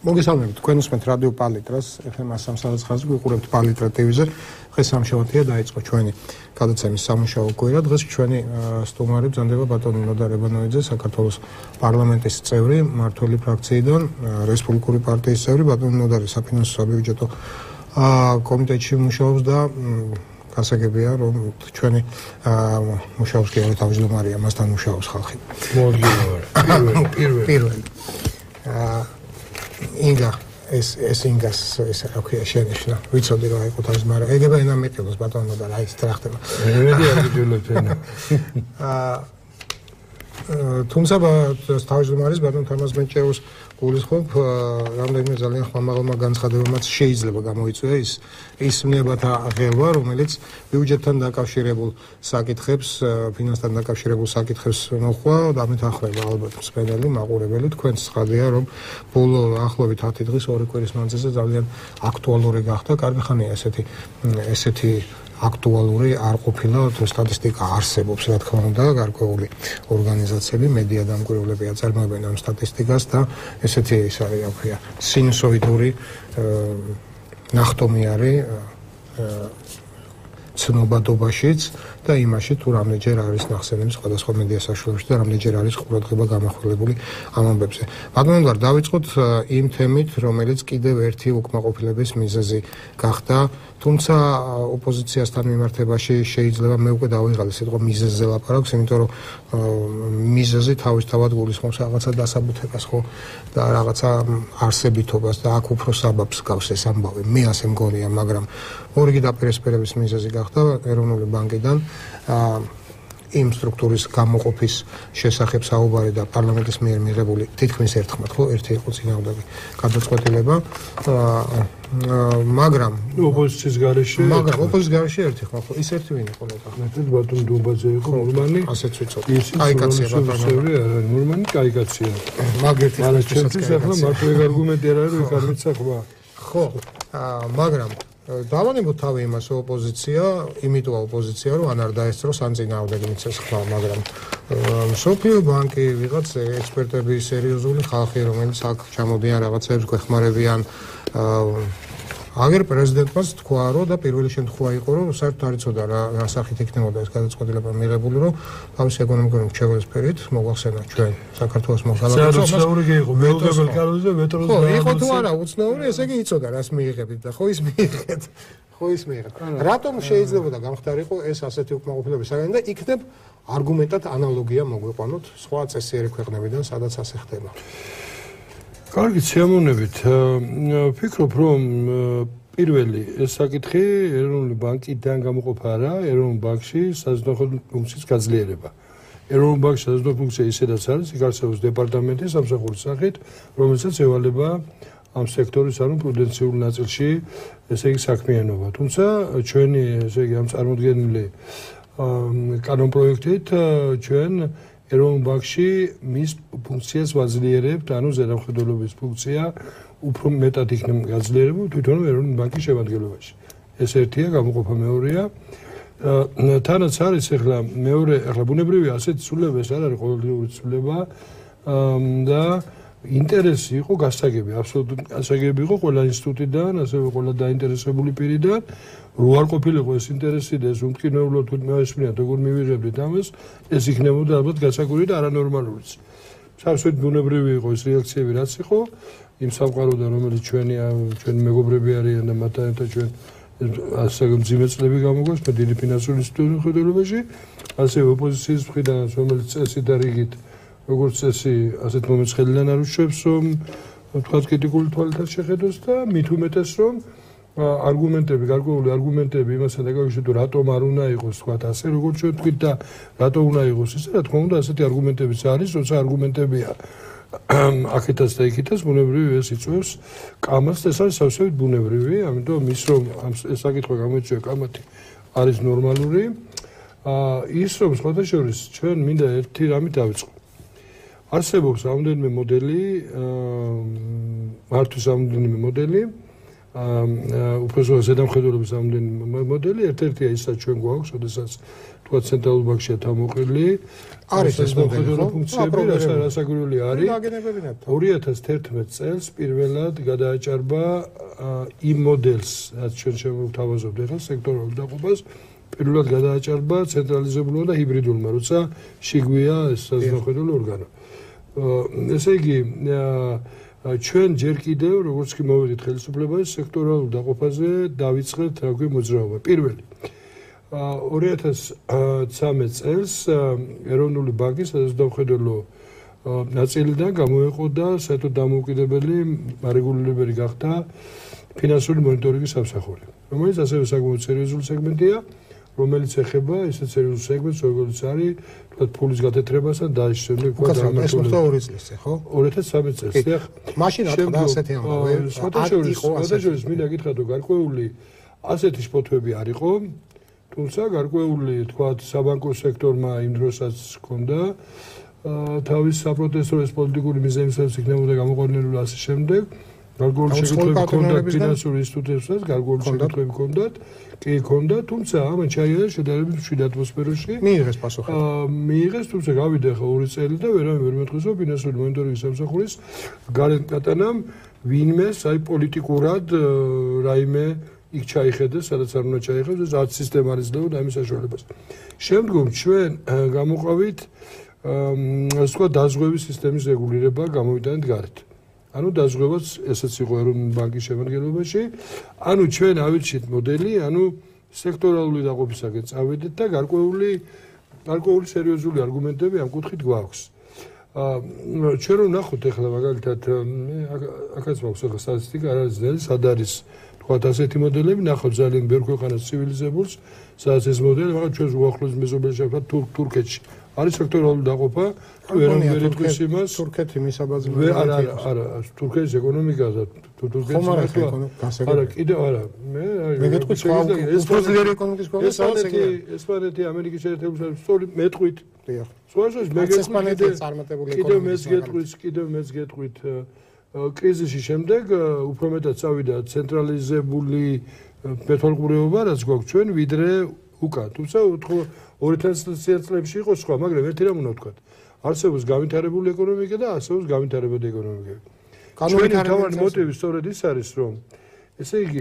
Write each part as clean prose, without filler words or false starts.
მოგესალმებით, თქვენ უსმენთ რადიო პალიტრას, FM 103.9-ზე, გვიყურებთ პალიტრა TV-ზე. დღეს სამშაბათია, დაიწყო ჩვენი გადაცემის სამუშაო კვირა. დღეს ჩვენი სტუმარი ბრძანდება ბატონი ნოდა რებანოიძე, საქართველოს პარლამენტის წევრი, მმართველი ფრაქციიდან, რესპუბლიკური პარტიის წევრი, ბატონი ნოდა საფინანსო საბიუჯეტო კომიტეტში მუშაობს და გასაგებია, რომ ჩვენი მუშაობს კი არა თავმჯდომარეა, მასთან მუშაობს ხალხი. პირველი. ინგა ეს ინგას ეს რა ქვია შენიშნა ვიცოდი რა იყო თავის მაგრამ ეგება ენა მეტილოს ბატონო და რა ის რა ხდება მედი აგიჯულობ ენა თუმცა თავმჯდომარის ბატონ თამაზ მეჭეოს გულისხმობ რამდენიმე ძალიან ხმამაღალმა განცხადებამაც შეიძლება გამოიწვია ის მნებათა ღელვა რომელიც ბიუჯეტთან დაკავშირებულ საკითხებს ფინანსთან დაკავშირებულ საკითხებს მოხვა და ამით ახრება ალბათ მსმენელი მაყურებელი თქვენს ცხადია რომ ბოლო ახლობით 10 დღის ორი კვირის მანძილზე ძალიან აქტუალური გახდა კარგი ხანია ესეთი აქტუალური არ ყოფილა თუ სტატისტიკა არსებობს რა თქმა უნდა გარკვეული ორგანიზაციები მედია დამკვირვებლები აწარმოებენ ამ სტატისტიკას და ესეთი ის არის რა ქვია სინუსოიდური ნახტომიარი ცნობადობაშიც და იმაში თუ რამდენჯერ არის ნახსენები სხვადასხვა მედია საშუალებებში და რამდენჯერ არის ყურადღება გამახვილებული ამ ამბებზე. ბატონო და დავიწყოთ იმ თემით, რომელიც კიდევ ერთი უკმაყოფილების მიზეზი გახდა, თუმცა ოპოზიციასთან მიმართებაში შეიძლება მე უკვე დავიღალე სიტყვა მიზეზზე ლაპარაკს, იმიტომ რომ მიზეზი თავისთავად გულისხმობს რაღაცა დასაბუთებას ხო და რაღაცა არსებითობას და აქ უფრო საბაბს გავს ეს ამბავი. მე ასე მგონია, მაგრამ ორიგი დაპირისპირების მიზეზი გახდა ეროვნული ბანკიდან იმ სტრუქტურის გამოყოფის შესახებ საუბარი და პარლამენტის მიერ მიღებული თითქმის ერთხმად ხო ერთი იყო წინააღმდეგი გადაწყვეტილება მაგრამ ოპოზიციის გარეშე ერთი ხო ის ერთი ვინ იყო მეტად ბატონ დუბაძე იყო ნორმანი ასეც ვიცოდი კაიკაცია ბატონო ნორმანი კაიკაცია მაგერთი ჩემთვის ახლა მარტო ეგ არგუმენტი არ არის რომ იქ არ მიცახვა ხო მაგრამ დავანებოთ თავი იმას ოპოზიცია, იმიტოვა ოპოზიცია, რომ ან არ დაესწროს, ან წინააღმდეგი მიცეს ხმა, მაგრამ მსოფლიო ბანკი, ვიღაც ექსპერტები, სერიოზული ხალხი, რომელიც აქ ჩამოდიან რაღაცებს გვეხმარებიან, აგერ პრეზიდენტმაც თქვა, რომ და პირველი შემთხვევა იყო, რომ საერთოდ არ იცოდა რა სახით იქნებოდა ეს გადაწყვეტილება მიღებული, რომ თავის ეკონომიკური მრჩევლის სფერით მოგვახსენა ჩვენ საქართველოს მოხალხეებს. ხო, იყო თუ არა უცნაური, ესე იგი იცოდა რას მიიღებით და ხო ის მიიღეთ. რატომ შეიძლებოდა გამხდარიყო ეს ასეთი უკმაყოფილების საგანი და იქნებ არგუმენტად ანალოგია მოგვიყვანოთ სხვა წესიერი ქვეყნებიდან, სადაც ასე ხდება. კარგი სიამოვნებით. ვფიქრობ, რომ პირველი ეს საკითხი ეროვნული ბანკიდან გამოყოფა არა, ეროვნულ ბანკში საზრდოხო ფუნქციის გაძლიერება. ეროვნულ ბანკში საზრდოხო ფუნქცია ისედაც არის, იქ არსებობს დეპარტამენტი სამსახურის სახით, რომელსაც ევალება ამ სექტორის ანუ პრუდენციულ ნაწილში, ესე იგი საქმიანობა. თუმცა ჩვენი ესე იგი ამ წარმოდგენილი კანონპროექტით ჩვენ ეროვნულ ბანკში მის ფუნქციას ვაძლიერებთ, ანუ ზედამხედველობის ფუნქცია უფრო მეტად იქნება გაძლიერებული თვითონ ეროვნული ბანკის შემადგენლობაში. ეს ერთია, გამოყოფა მეორეა. თანაც არის ახლა მეორე, ახლა ბუნებრივია ასეთი ცვლილება ეს არ არის ყოველდღიური ცვლილება და ინტერესი იყო გასაგები, აბსოლუტურად გასაგები იყო ყველა ინსტიტუტიდან, ასევე ყველა დაინტერესებული პირიდან. რო არ ყოფილიყო ეს ინტერესი და ეს უმტკინეულო თუ მეესმენიათ როგორ მივიღებდით ამას, ეს იქნებოდა ალბათ გასაკვირი და არანორმალურიც. საერთოდ ბუნებრივი იყო ეს რეაქციები რაც იყო იმ სამყაროდან რომელიც ჩვენი მეგობრები არიან და მათთან ერთად ჩვენ ასე მძიმე წლები გამოგვაქვს მე დიდი ფინანსური ინსტიტუტებში, ასევე ოპოზიციის მხრიდან რომელიც წესი და რიგით როგორც წესი ასეთ მომეცხელიდან არ უშვებს რომ თქვა კრიტიკული თვალითაც შეხედოს და მით უმეტეს რომ არგუმენტები, გარკვეული არგუმენტები იმასთან დაკავშირებით, რატომ არ უნდა იყოს თქვა ასე, როგორც ჩვენ თქვით და რატომ უნდა იყოს ისე, რა თქმა უნდა, ასეთი არგუმენტებიც არის, როცა არგუმენტებია აქეთაც და იქითაც ბუნებრივი ეს იწვევს კამათს, ეს არის სავსებით ბუნებრივი, ამიტომ ის რომ ეს საკითხი გამოიწვია კამათი არის ნორმალური. ის რომ სხვადასხვა ჩვენ მინდა ერთი რამით დავიწყო. არსებობს რამდენიმე მოდელი, მართვის რამდენიმე მოდელი უпроსო ზედამხედველობის ამდენი მოდელი ერთ-ერთია ისაც ჩვენ გვაქვს, შესაძაც თქვა ცენტრალურ ბანკშია თავმოყრილი არის ეს მოდელი ფუნქციები, რასაკვირველი არის 2011 წელს პირველად გადააჭარბა იმ მოდელს, რაც ჩვენ შევთავაზობთ ახლა სექტორულ დაყოფას, პირველად გადააჭარბა ცენტრალიზებულმა და ჰიბრიდულმა, როცა შიგვია ეს საზოგადოებრივი ორგანო. ესე იგი ჩვენ ჯერ კიდევ როგორც კი მოვედით ხელისუფლებაში სექტორალურ დაყოფაზე დავიწყეთ რა ქვია მოძრაობა. პირველი 2013 წელს ეროვნული ბანკის საზოგადოებრივი ნაწილიდან გამოეყოდა საერთოდ დამოუკიდებელი მარეგულირებელი გახდა ფინანსური მონიტორინგის სამსახური, რომელიც ასევე საკმაოდ სერიოზული სეგმენტია, რომელიც ეხება ისეთ სერიოზულ სეგმენტს, როგორც არის თქვათ ფულის გათეთრებასთან და შემდეგ ეს მოხდა 2 წელს, ხო? 2013 წელს. მაშინ რა თქმა უნდა ასეთი ამბავი სპოტაშორის მინდა გითხრათ, რომ გარკვეული ასეთი სპოტები არ იყო, თუმცა გარკვეული თქვათ საბანკო სექტორმა იმ დროსაც ჰქონდა თავის საპროტესტო ეს პოლიტიკური მიზეზებიც იქნებოდა გამოყენებული ასე შემდეგ. გარკვეული შეკითხვები ჰქონდათ ფინანსური ინსტიტუტებსაც, გარკვეული შეკითხვები ჰქონდათ, კი ჰქონდა, თუმცა ამან ჩაიარა შედარებით მშვიდ ატმოსფეროში. მიიღეს პასუხი. მიიღეს, თუმცა გავიდა ხა 2 წელი და ვერ მეტყვის, რომ ფინანსური მონიტორინგის სამსახურის გარეთ კატანამ ვინმეს აი პოლიტიკურად რაიმე იქ ჩაიხედეს, სადაც არ უნდა ჩაიხედეს, რაც სისტემა არ იძლეოდა ამის საშუალებას. შემდგომ ჩვენ გამოყავით ასე თქვა დაზღვევის სისტემის რეგულირება გამოვიტანეთ გარეთ. ანუ დაზღვევაც ესეც იყო ეროვნული ბანკის შემადგენლობაში. ანუ ჩვენ ავირჩით მოდელი, ანუ სექტორალური დაყოფისაკენ წავედით და გარკვეული სერიოზული არგუმენტები ამ კუთხით გვაქვს. ჩვენ რომ ნახოთ ახლა მაგალითად აქაც მაქვს ახლა სტატისტიკა, არ არის ძნელი, სად არის თქვათ ასეთი მოდელები, ნახოთ ძალიან ბევრ ქვეყანას ცივილიზებულს, სადაც ეს მოდელი, მაგრამ ჩვენს უახლოეს მეზობელში ვთქვათ თურქეთში არის სექტორალური დაყოფა, ვერ იტყვის იმას. თურქეთი მისაბაძი არა, თურქეთის ეკონომიკა და თურქეთის არა, კიდევ არა. მე გეტყვით სხვა უბრალოდ ეკონომიკის კოლონია, სადაც ესპანეთი, ამერიკის შეერთებული შტატები, სწორი მეტყვით. დიახ. სწორედ მე გეტყვით, კიდევ მეც გეტყვით კრიზისის შემდეგ უფრო მეტად წავიდა ცენტრალიზებული მეთვალყურეობა, რაც გვაქვს ჩვენ, ვიდრე უკან. თუმცა 2000 წლებში იყო სხვა, მაგრამ ერთი რამ უნდა ვთქვათ. არსებობს გავითარებული ეკონომიკა და არსებობს გავითარებადი ეკონომიკები. ჩვენი თავარი მოტივი სწორედ ის არის, რომ ესე იგი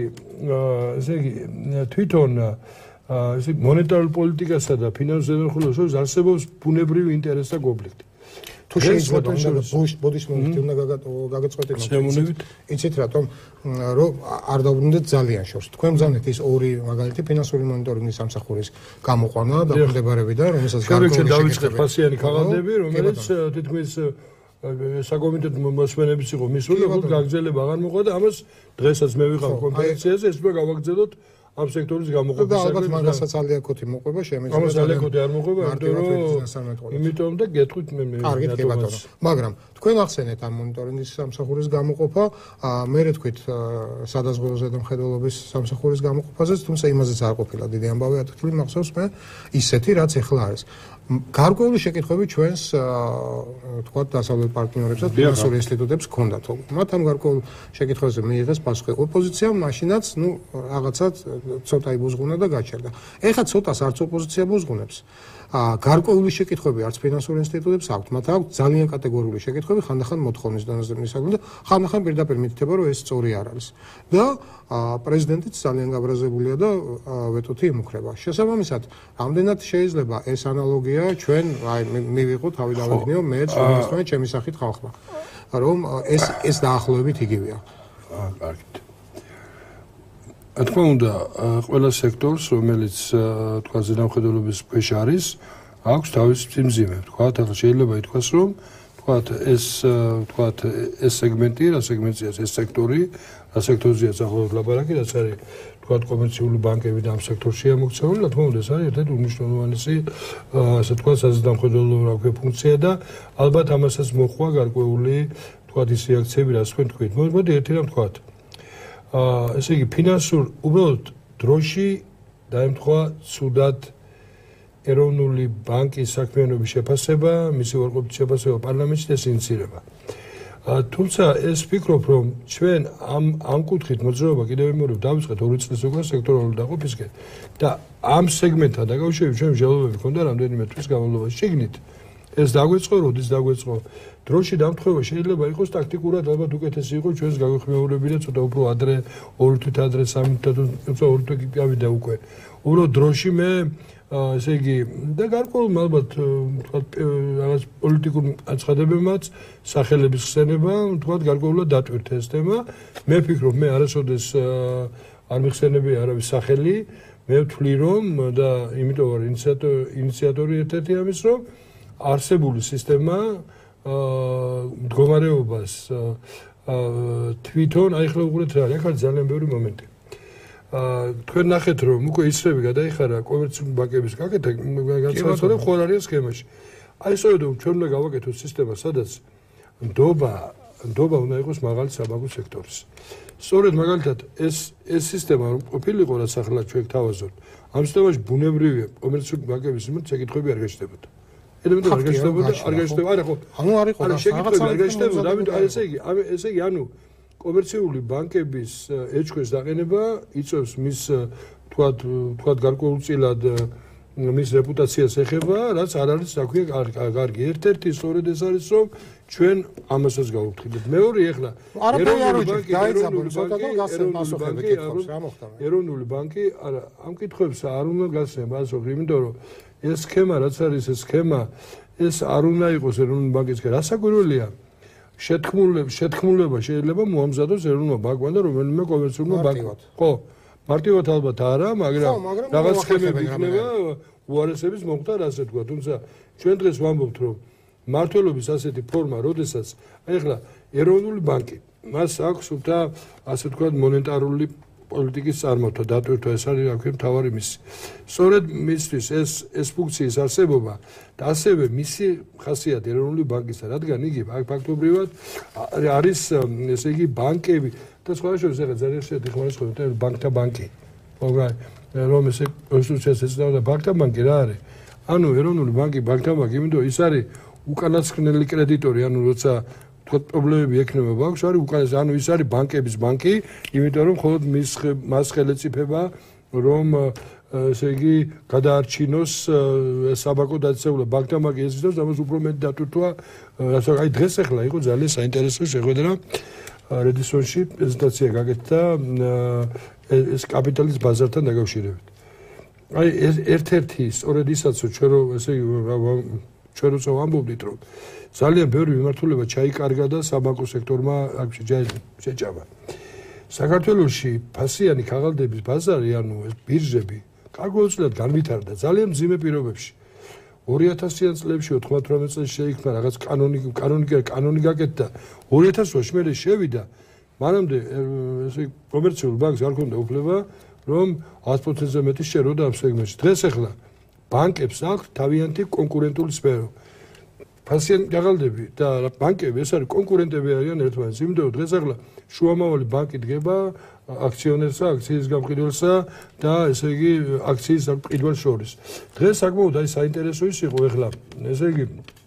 თვითონ მონეტარულ პოლიტიკასა და ფინანსურ ზედამხედველობას არსებობს ბუნებრივი ინტერესთა კონფლიქტი. თუ შეიძლება ბოდიშმენით უნდა გაგაწყვეტინოთ. იცით რატომ რომ არ დაუბრუნდეთ ძალიან შორს. თქვენ ბრძანეთ ის ორი მაგალითი ფინანსური მონიტორინგის სამსახურის გამოყვანა და დაქვემდებარებიდან, რომელსაც გარკვეული დავიწყეთ ფასიანი ქაღალდები, რომელიც თითქმის საკომიტეტო მოსმენების იყო მისული, უფრო გაგრძელება აღარ მოყვა და ამას დღესაც მე ვიყავ კონფერენციაზე, ეს უნდა გავაგრძელოთ ამ სექტორის გამოყოფის და ალბათ მაგასაც ალიაკოთი მოყვება შემიძლია. ამას ალიაკოთი არ მოყვება, იმიტომ და გეტყვით მე. კარგით, კი ბატონო. მაგრამ თქვენ ახსენეთ ამ მონიტორინგის სამსახურის გამოყოფა, მე თქვით სადაზღვევო ზედამხედველობის სამსახურის გამოყოფაზეც, თუმცა იმაზეც არ ყოფილა დიდი ამბავი ათქლი მახსოვს მე ისეთი რაც ახლა არის. გარკვეული შეკითხვები ჩვენს თქვათ დასავლეთ პარტნიორებსაც, ფინანსურ ინსტიტუტებს ჰქონდათ. მათ ამ გარკვეულ შეკითხვებზე მიიღეს პასუხი. ოპოზიციამ მაშინაც, რაღაცად ცოტა იბუზღუნა და გაჩერდა. ეხლა ცოტას არც ოპოზიცია ბუზღუნებს. გარკვეული შეკითხვები არც ფინანსურ ინსტიტუტებს აქვთ, მათ აქვთ ძალიან კატეგორიული შეკითხვები, ხანდახან მოთხოვნის დონეზე მისაგან და ხანდახან პირდაპირ მითითება, რომ ეს სწორი არ არის. და პრეზიდენტიც ძალიან გაბრაზებულია და ვეტოთი იმუქრება. შესაბამისად, ამდენად შეიძლება ეს ანალოგია ჩვენ მივიღოთ, თავი დავედგინო, მეც ვიმეცნო ჩემი სახით ხალხმა, რომ ეს დაახლოებით იგივეა. კარგით. რა თქმა უნდა, ყველა სექტორს, რომელიც თქვა ზედამხედველობის ქვეშ არის, აქვს თავისი სიმძიმე. თქვა, ახლა შეიძლება ითქვას, რომ ეს სეგმენტი, რა სეგმენტია ეს სექტორი, რა სექტორზეა ახლა ლაპარაკი, რაც არის თქვა კომერციული ბანკები და ამ სექტორშია მოქცეული, რა თქმა უნდა, ეს არის ერთ-ერთი უმნიშვნელოვანესი, ასე თქვა, საზედამხედველო ფუნქცია და ალბათ ამასაც მოხვა გარკვეული თქვა ის რეაქციები, რაც თქვენ თქვით. მოდი ერთი რამ თქვათ. ესე იგი ფინანსურ უბრალოდ დროში დაემთხვა ცუდად ეროვნული ბანკის საქმიანობის შეფასება, მისი უარყოფითი შეფასება პარლამენტში და ინიციირება. თუმცა ეს ვფიქრობ, რომ ჩვენ ამ კუთხით მოძრაობა კიდევ იმეორებ დავიწყეთ 2 წლის უკვე სექტორალური დაყოფისკენ და ამ სეგმენტთან დაკავშირებით ჩვენ მსჯელობები ქონდა რამდენიმე თვის განმავლობაში. შიგნით ეს დაგვეწყო, როდის დაგვეწყო. დროში დამთხევა შეიძლება იყოს ტაქტიკურად, ალბათ უკეთესი იყო ჩვენს გაგვეხმეურები და ცოტა უფრო ადრე, 2 თვით ადრე, 3 თვით, თუმცა 2 თვით გავიდა უკვე. უბრალოდ დროში მე ესე იგი და გარკვეულ ალბათ რაღაც პოლიტიკურ აცხადებებმაც სახელების ხსენება თქვათ გარკვეულად დატვირთ ეს თემა. მე ვფიქრობ, მე არასოდეს არ მიხსენებია არავის სახელი, მე ვთვლი რომ და იმიტომ ვარ ინიციატორი ერთ-ერთი ამის, რომ არსებული სისტემა მდგომარეობას თვითონ აი ხლა უყურეთ რა არის, აქ არის ძალიან ბევრი მომენტი. თქვენ ნახეთ რომ უკვე ისრები გადაიხარა კომერციული ბანკების გაკეთა განსხვავებული ხوار არის სქემაში. აი სწორედ ჩვენ უნდა გავაკეთოთ სისტემა, სადაც ნდობა უნდა იყოს მაღალი საბანკო სექტორის. სწორედ მაგალითად ეს სისტემა რომ ყოფილიყო რაც ახლა ჩვენ თავაზობთ, ამ სისტემაში ბუნებრივია კომერციული ბანკების მიმართ შეკითხვები არ გაჩნდებოდა. ელემენტი არ გაჩნდებოდა, არა ხო? ანუ არ იყო შეკითხვები არ გაჩნდებოდა, ამიტომ ესე იგი, ანუ კომერციული ბანკების ეჭვეს დაყენება იწვევს მის თქვათ გარკვეულწილად მის რეპუტაციას ეხება, რაც არ არის საქმე კარგი. ერთ-ერთი სწორედ ეს არის, რომ ჩვენ ამასაც გავუფრთხილებთ. მეორე ეხლა ეროვნული ბანკი არა ამ კითხვებს არ უნდა გასცემ პასუხი, იმიტომ რომ ეს სქემა რაც არის, ეს სქემა ეს არ უნდა იყოს ეროვნული ბანკის სქემა. რასაკვირველია შეთქმულება შეიძლება მოამზადოს ეროვნულმა ბანკმა და რომელიმე კომერციულმა ბანკმა. ხო, მარტივად ალბათ არა, მაგრამ რაღაც სქემები იქნება უარესების მოხდა, ასე თქვა. თუმცა ჩვენ დღეს ვამბობთ, რომ მართლობის ასეთი ფორმა, როდესაც ეხლა ეროვნული ბანკი, მას აქვს და ასე თქვა მონეტარული პოლიტიკის წარმოთვა, დატვირთვა, ეს არის აქ მთავარი მისი. სწორედ მისთვის ეს ფუნქციის არსებობა და ასევე მისი ხასიათი ეროვნული ბანკისა, რადგან იგი ფაქტობრივად არის ესე იგი ბანკები და სხვა შორის ეხლა ძალიან შეერთი ხმარისხდება ბანკთა ბანკი. რომ ესე კონსტიტუციას ეცნობა ბანკთა ბანკი რა არის? ანუ ეროვნული ბანკი ბანკთა ბანკი, იმიტომ ის არის უკანასკნელი კრედიტორი, ანუ როცა თქვა პრობლემები ექნება ბანკს, არის უკანასკნელი, ანუ ის არის ბანკების ბანკი, იმიტომ რომ მხოლოდ მას ხელეწიფება რომ ესე იგი გადაარჩინოს საბანკო დაწესებულება. ბანკთა ბანკი ეზიდავს, ამას უფრო მეტი დატვირთვა, აი დღეს ახლა იყო ძალიან საინტერესო შეხვედრა რედისონში პრეზენტაცია გაკეთდა ეს კაპიტალის ბაზართან დაკავშირებით. აი ერთ-ერთი სწორედ ისაც ჩვენ რომ ესე იგი ჩვენ როცა ვამბობდით რომ ძალიან ბევრი მიმართულება ჩაიკარგა და საბანკო სექტორმა აქ შეჭამა. საქართველოში ფასიანი ქაღალდების ბაზარი, ანუ ეს ბირჟები, გარკვეულწილად განვითარდა ძალიან მძიმე პირობებში. 2000-იან წლებში 98 წელს შეიქმნა რაღაც კანონი გაკეთდა. 2000 წელს მე შევიდა. მანამდე ესე კომერციულ ბანკს არ ჰქონდა უფლება რომ 100%-ზე მეტი შეეროდა ამ სეგმენტში. დღეს ახლა ბანკებს აქვს თავიანთი კონკურენტული სფერო. ფასიანი ქაღალდები და ბანკები ეს არის კონკურენტები არიან ერთმანეთს. იმიტომ დღეს ახლა შუამავალი ბანკი დგება აქციონერსა, აქციის გამყიდველსა და ესე იგი აქციის გამყიდველს შორის. დღეს საკმაოდ აი საინტერესო ის იყო ახლა ესე იგი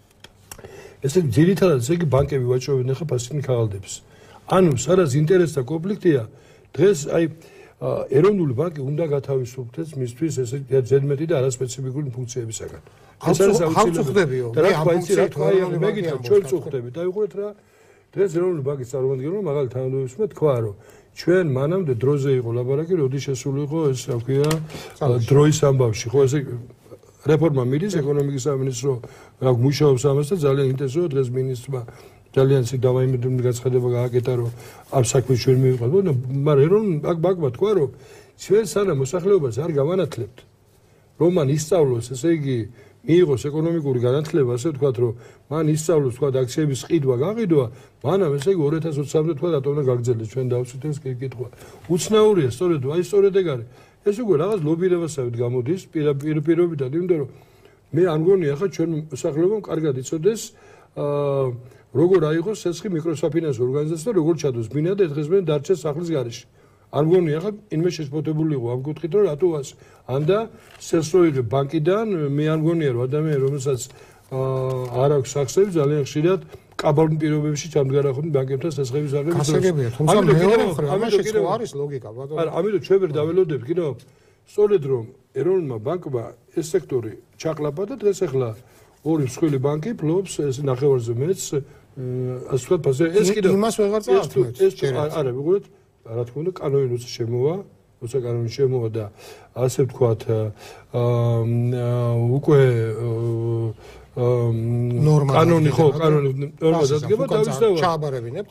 ძირითადად ესე იგი ბანკები ვაჭრობენ ახლა ფასიანი ქაღალდებს. ანუ სადაც ინტერესთა კონფლიქტია, დღეს აი ეროვნული ბანკი უნდა გათავისუფლდეს მისთვის ესე ზედმეტი და არასპეციფიკური ფუნქციებისაგან. ეს არის აუცილებელია. და რა თქვა, მე გითხრა, ჩვენ წუხდებით. დაიყურეთ რა დღეს ეროვნული ბანკის წარმომადგენელმა მაღალი თანამდებობისმა თქვა, რომ ჩვენ მანამდე დროზე იყო ლაბარაკი, როდის შესული იყო ეს რა ქვია დროის ამბავში. ხო ესე რეფორმა მიდის ეკონომიკის სამინისტრო რა მუშაობს ამას და ძალიან ინტენსიურად დღეს მინისტრმა ძალიან სიდავაიმედრული გაცხადება გააკეთა, რომ ამ საქმეს ჩვენ მივიყვანთ, მაგრამ ეროვნული ბანკმა თქვა, რომ ჩვენ სანამ მოსახლეობას არ გავანათლებთ, რომ მან ისწავლოს, ესე იგი მიიღოს ეკონომიკური განათლება, ასე ვთქვათ, რომ მან ისწავლოს, ვთქვათ, აქციების ყიდვა, გაყიდვა, მანამ ესე იგი 2023-მდე თქვა რატომ უნდა გაგრძელდეს, ჩვენ დავცვით ეს კითხვა. უცნაურია, სწორედ აი სწორედ ეგ არის. ეს უკვე რაღაც ლობირებასავით გამოდის პირობითად, იმიტომ რომ მე არ მგონია ხა ჩვენ მოსახლეობამ კარგად იცოდეს როგორ აიღოს ცეცხლი მიკროსაფინანსო ორგანიზაცია და როგორ ჩადოს ბინა და დღესმე დარჩეს სახლის გარეშე. არ მგონია ხა ინმე შეშფოთებული იყო ამ კუთხით რომ რატო ასე. ანდა ცეცხლს როიღე ბანკიდან, მე არ მგონია რომ ადამიანი რომელსაც არ აქვს სახსები ძალიან ხშირად კაბალ პირობებში ჩამდგარახობდნენ ბანკებთან საზღების აღების დროს. გასაგებია, თუმცა მეორე მხრივ ამაში ხო არის ლოგიკა, ბატონო. არა, ამიტომ ჩვენ ვერ დაველოდებ, კიდო სწორედ რომ ეროვნულმა ბანკმა ეს სექტორი ჩაყლაპა და დღეს ახლა ორი მსხვილი ბანკი ფლობს ეს ნახევარზე მეც ასე ვთქვათ, ეს კიდე იმას ვეღარ წავთმევთ. არა, ვიგულეთ, რა თქმა უნდა, კანონი როცა შემოვა, და ასე ვთქვათ, უკვე კანონი ხო, კანონი ნორმა დადგება და ვისაუბრებთ. ჩააბარებინებთ?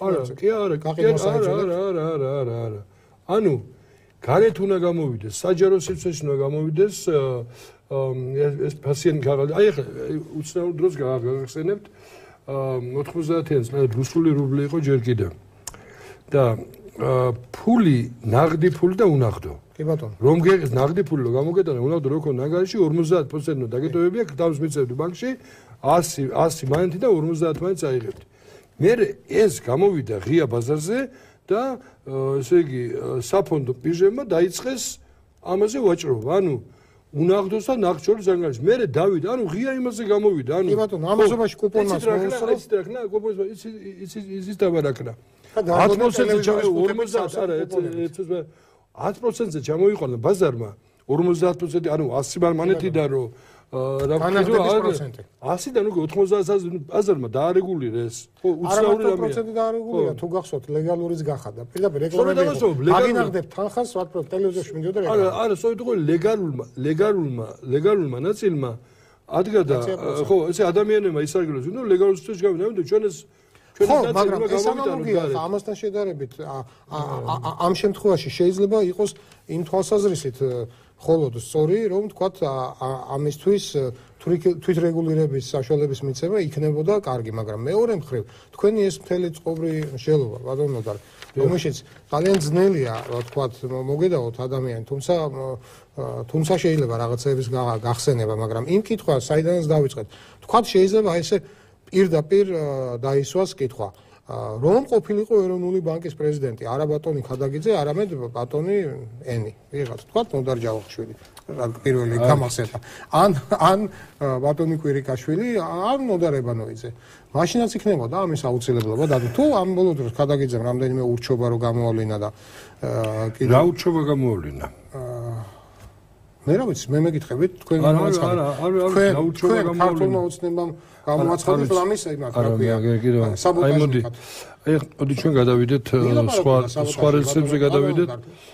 არა. ანუ გარეთ უნდა გამოვიდეს, საჯარო სივრცეში უნდა გამოვიდეს ეს ფასიანი ქაღალდი. აი ახლა უცნაურ დროს გაგახსენებთ 90-იან წლებში რუსული რუბლი იყო ჯერ კიდევ. და ფული, ნაღდი ფული და უნაღდო. კი ბატონო. რომ ნაღდი ფული რომ გამოგეტანა, უნაღდო რო ქონდა ანგარიში 50% დაგეტოვებია, თავს მიწევდი ბანკში 100 მანეთი და 50 მანეთს აიღებდი. მე ეს გამოვიდა ღია ბაზარზე და ესე იგი საფონდო ბირჟებმა დაიწყეს ამაზე ვაჭრობა. ანუ უნაღდოს და ნაღდშორის ანგარიში. მე დავიდა, ანუ ღია იმაზე გამოვიდა. ანუ კი ბატონო, ამაზობაში კუპონმას მოუსწრო. ის დაბარაკნა. 10%-ზე ჩამოიყვანა ბაზარმა 50%, ანუ 100 მანეთიდან რომ რა ვქნა 100-დან უკვე 90-ზე ბაზარმა დაარეგულირეს. ხო, უცნაური რამეა. 100% დაარეგულირა, თუ გახსოვთ, ლეგალურიც გახადა. პირდაპირ რეკლამები. აგინახდებთ თანხას, ვთქვათ, ტელევიზორში მინდოდა რეკლამა. არა, სწორედ იყო ლეგალურმა ნაწილმა ადგა და ხო, ესე ადამიანებმა ისარგებლეს, რომ ლეგალურ სიტუაციაში გავიდა, ამიტომ ჩვენ ეს ხო, მაგრამ ეს ანალოგია ამასთან შედარებით ამ შემთხვევაში შეიძლება იყოს იმ თვალსაზრისით მხოლოდ სწორი, რომ თქვათ ამისთვის თვითრეგულირების საშუალების მიცემა იქნებოდა კარგი, მაგრამ მეორე მხრივ თქვენი ეს მთელი წყობრი შელობა, ბატონო ნოდარ, რომელშიც ძალიან ძნელია, თქვათ, მოგედაოთ ადამიანი, თუმცა შეიძლება რაღაცების გახსენება, მაგრამ იმ კითხვა საიდანაც დავიწყეთ. თქვათ შეიძლება ესე პირდაპირ დაისვას კითხვა. რომ ყოფილიყო ეროვნული ბანკის პრეზიდენტი არა ბატონი ქადაგიძე, არამედ ბატონი ენი. ვიღაც თქვა ნოდარ ჯავახიშვილი. პირველი გამახსენდა. ან ბატონი კვირიკაშვილი, ან ნოდარ ებანოიძე. მაშინაც იქნებოდა ამის აუცილებლობა და თუ ამ ბოლო დროს ქადაგიძემ რამდენიმე ურჩობა რო გამოავლინა და რა ურჩობა გამოავლინა? მე რა ვიცი, მე მეკითხებით თქვენ გამოაცხადეთ. თქვენ ქართულმა ოცნებამ გამოაცხადეთ ლამის იმათ რა ქვია. საბოტაჟი. აი, მოდი ჩვენ გადავიდეთ სხვა რელსებზე გადავიდეთ.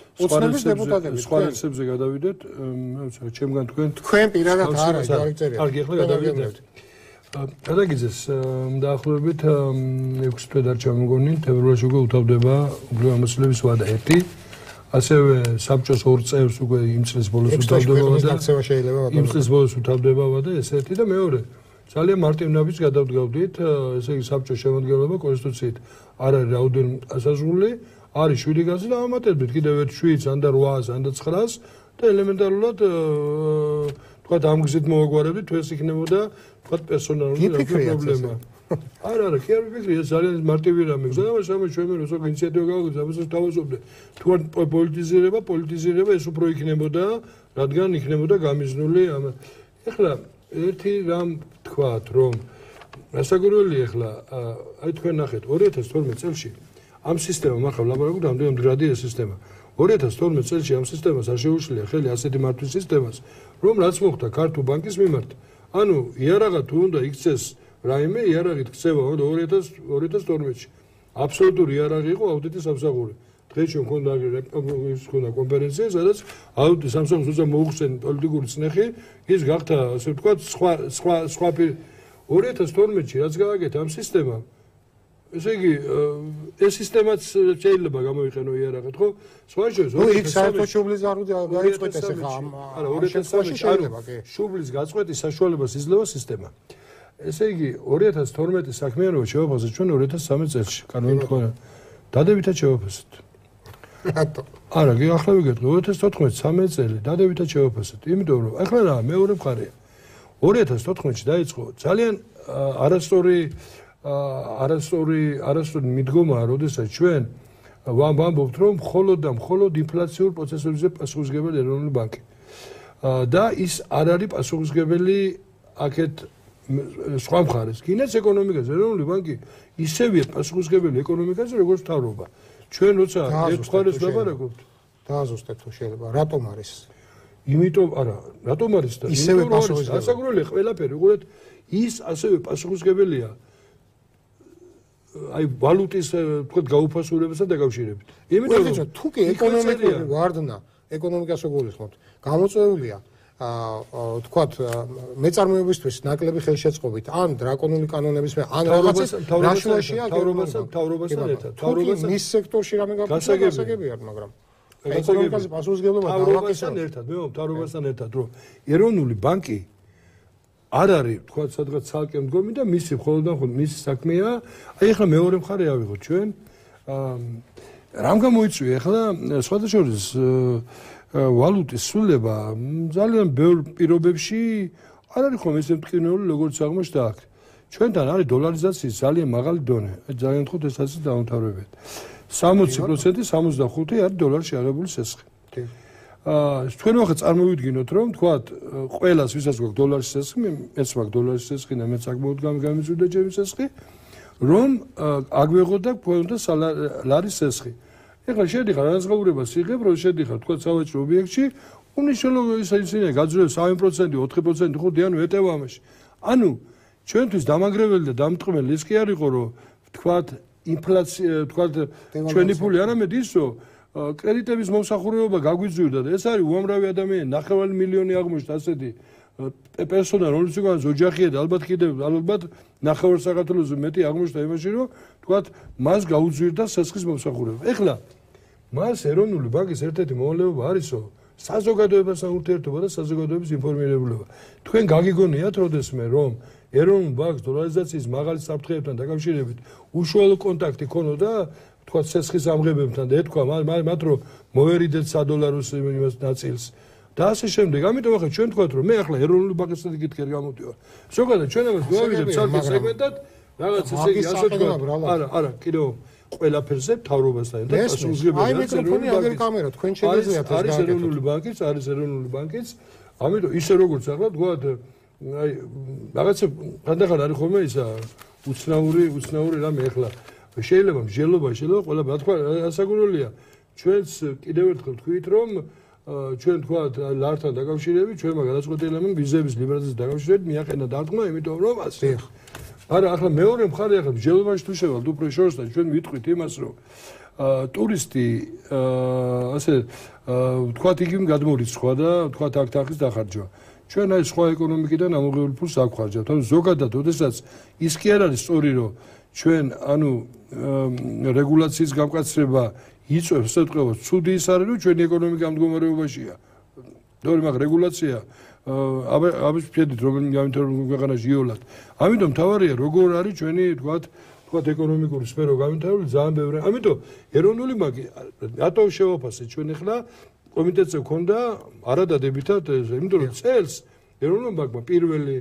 სხვა რელსებზე გადავიდეთ. მე ვიცი, ჩემგან თქვენ პირადად არა, დავიწერეთ. კარგი, ახლა გადავიდეთ. ქადაგიძეს დაახლოებით 6 თვე დარჩა მეგონი, თებერვალში უკვე უთავდება უფლებო ამოსილების ვადა 1. ასევე საბჭოს 2 წევს უკვე იმ წლის ბოლოს უთავდება და იმ წლის ბოლოს უთავდება და ეს ერთი და მეორე ძალიან მარტივნაბიჯს გადავდგავდით, ესე იგი საბჭოს შემადგენლობა კონსტიტუციით არ არის რაოდენ ასაზღვრული, არის 7 კაცი და ამატებდით კიდევ ერთ 7-ს, ან და 8-ს, ან და 9-ს და ელემენტარულად თქვათ ამ გზით მოვაგვარებდით, თუ ეს იქნებოდა თქვათ პერსონალური პრობლემა. არა, კი არ ვიფიქრე, ეს ძალიან მარტივი რამე. ზოგადად ჩვენ რუსო ინიციატივა გავაგზავნეთ, ამასაც თავაზობდე. თუ არ პოლიტიზირება ეს უფრო იქნებოდა, რადგან იქნებოდა გამიზნული ამ. ეხლა ერთი რამ თქვათ, რომ რასაკვირველია ეხლა, აი თქვენ ნახეთ 2012 წელს ამ სისტემამ ახლა ლაბორატორიულ რამდენად მდგრადია ეს სისტემა. 2012 წელს ამ სისტემას არ შეუშლია ხელი ასეთი მართვის სისტემას, რომ რაც მოხდა ქართულ ბანკის მიმართ. ანუ იარაღა თუ უნდა იქცეს რაიმე იარაღით ქცევა 2012-ში. აბსოლუტური იარაღი იყო აუდიტის სამსახური. დღეს ჩვენ მქონდა კონფერენცია, სადაც აუდიტის სამსახურს უცა მოუხსენ პოლიტიკური წნეხი, ის გახდა, ასე ვთქვათ, სხვა 2012-ში რაც გააკეთა ამ სისტემამ. ესე იგი, ეს სისტემაც შეიძლება გამოიყენო იარაღად, ხო? სხვა შეიძლება. იქ საერთოდ შუბლის არ გაიწყვეტ ეს ხა. არა, 2013-ში შეიძლება, კი. შუბლის გაწყვეტის საშუალებას იძლევა სისტემა. ესე იგი 2012 საქმიანობა შევაფასეთ ჩვენ 2013 წელს კანონით ხომ დადებითად შევაფასეთ. რატო? არა, კი ახლა ვიგეთ 2014-13 წელი დადებითად შევაფასეთ. იმიტომ რომ ახლა რა მეორე მხარეა. 2014-ში დაიწყო ძალიან არასწორი მიდგომა, როდესაც ჩვენ ვამბობთ რომ მხოლოდ ინფლაციურ პროცესებზე პასუხისმგებელი ეროვნული ბანკი. და ის არ არის პასუხისმგებელი აქეთ სხვა მხარეს. კინეს ეკონომიკაზე ეროვნული ბანკი ისევია პასუხისმგებელი ეკონომიკაზე, როგორც მთავრობა. ჩვენ როცა ერთ მხარეს ვლაპარაკობთ, დააზუსტეთ თუ შეიძლება. რატომ არის? იმიტომ არა, რატომ არის და ისევე პასუხისმგებელი. ასაგრული ყველაფერი, უყურეთ, ის ასევე პასუხისმგებელია აი ვალუტის თქვა გაუფასურებასთან დაკავშირებით. იმიტომ რომ თუ კი ეკონომიკური ვარდნა, ეკონომიკას გულისხმობთ, გამოწვეულია თქვათ მეწარმეობისთვის ნაკლები ხელშეწყობით, ან დრაკონული კანონების ან რაღაცა რაშუაშია თავრობასთან ერთად. თავრობასთან მის სექტორში რამე გასაგებია, მაგრამ ეკონომიკაზე პასუხისმგებლობა თავრობასთან ერთად, თავრობასთან ერთად, რომ ეროვნული ბანკი არ არის თქვა სადღაც ცალკე მდგომი და მისი მხოლოდ და მხოლოდ მისი საქმეა. აი ახლა მეორე მხარე ავიღოთ ჩვენ. რამ გამოიწვია ახლა სხვათა შორის ვალუტის სულება ძალიან ბევრ პირობებში არ არის ხომ ესე მტკივნეული როგორც აღმოჩნდა აქ. ჩვენთან არის დოლარიზაციის ძალიან მაღალი დონე. ძალიან ხუთ ესაც დაუმთავრებთ. 60%, 65 არის დოლარში აღებული სესხი. თქვენ ახლა წარმოვიდგინოთ რომ თქვათ ყველას ვისაც გვაქვს დოლარის სესხი, მეც მაქვს დოლარის სესხი და მეც საკმაოდ გამიზრდა ჩემი სესხი, რომ აგვეღოთ და გვქონდა ლარის სესხი. ეხლა შედიხარ განსხვავებას იღებ, რომ შედიხარ თქვათ სავაჭრო ობიექტში, უნიშნელო ისინი გაძლევს 3%, 4%, ხუთი ანუ ეტევა ამაში. ანუ ჩვენთვის დამანგრეველი და დამტყმელი ის კი არ იყო, რომ თქვათ ინფლაცია, თქვათ ჩვენი ფული არამედ ის, რომ კრედიტების მომსახურება გაგვიძვირდა და ეს არის უამრავი ადამიანი, 9 მილიონი აღმოჩნდა ასეთი პერსონა, რომელიც უკან ოჯახია და ალბათ კიდევ ალბათ 9 საქართველოს მეტი აღმოჩნდა იმაში, რომ თქვათ მას გაუძვირდა სესხის მომსახურება. ეხლა მას ეროვნული ბანკის ერთ-ერთი მოვალეობა არისო საზოგადოებასთან ურთიერთობა და საზოგადოების ინფორმირებულება. თქვენ გაგიგონიათ როდესმე რომ ეროვნულ ბანკს დოლარიზაციის მაღალი საფრთხეებთან დაკავშირებით უშუალო კონტაქტი ქონოდა თქვა სესხის ამღებებთან და ეთქვა მათ რომ მოვერიდეთ $100 იმას ნაწილს და ასე შემდეგ. ამიტომ ახლა ჩვენ თქვათ რომ მე ახლა ეროვნული ბანკისთან კითხე გამოდივარ. ზოგადად ჩვენ ამას გვავიდეთ ცალკე სეგმენტად რაღაც ესე იგი ასე თქვა. არა, კიდევ ყველაფერზე თავრობასთან და პასუხისმგებელია. აი მიკროფონი აგერ კამერა თქვენ შეგიძლიათ ეს არის ეროვნული ბანკიც, ამიტომ ისე როგორც ახლა თქვათ აი რაღაცა ხანდახან არის ხოლმე ისა უცნაური რამე ახლა შეიძლება მსჯელობა ყველა რა თქვა ასაგურელია ჩვენს კიდევ ერთხელ თქვით რომ ჩვენ თქვათ ლართან დაკავშირებით ჩვენმა გადაწყვეტილებამ ვიზების ლიბერალიზაციის დაკავშირებით მიაყენა დარტყმა იმიტომ რომ ასე არა ახლა მეორე მხარე ახლა მსჯელობაში თუ შევალთ უფრო შორს და ჩვენ ვიტყვით იმას რომ ტურისტი ასე თქვათ იგი გადმორიცხვა და თქვათ აქ თანხის დახარჯვა ჩვენ აი სხვა ეკონომიკიდან ამოღებულ ფულს აღვხარჯავთ ანუ ზოგადად ოდესაც ის კი არ არის სწორი რომ ჩვენ ანუ რეგულაციის გამკაცრება იწევს სიტყვას ცუდი ის არის რომ ჩვენი ეკონომიკა მდგომარეობაშია დორი მაგ რეგულაცია აბა შეედით რომ გამითვალოთ ქვეყანაში იოლად ამიტომ თავარია როგორ არის ჩვენი თქვათ ეკონომიკური სფერო გამითვალებული ძალიან ბევრი ამიტომ ეროვნული ბანკი რატო შევაფასეთ ჩვენ ახლა კომიტეტზე ქონდა არადადებითად იმიტომ რომ წელს ეროვნულ ბანკმა პირველი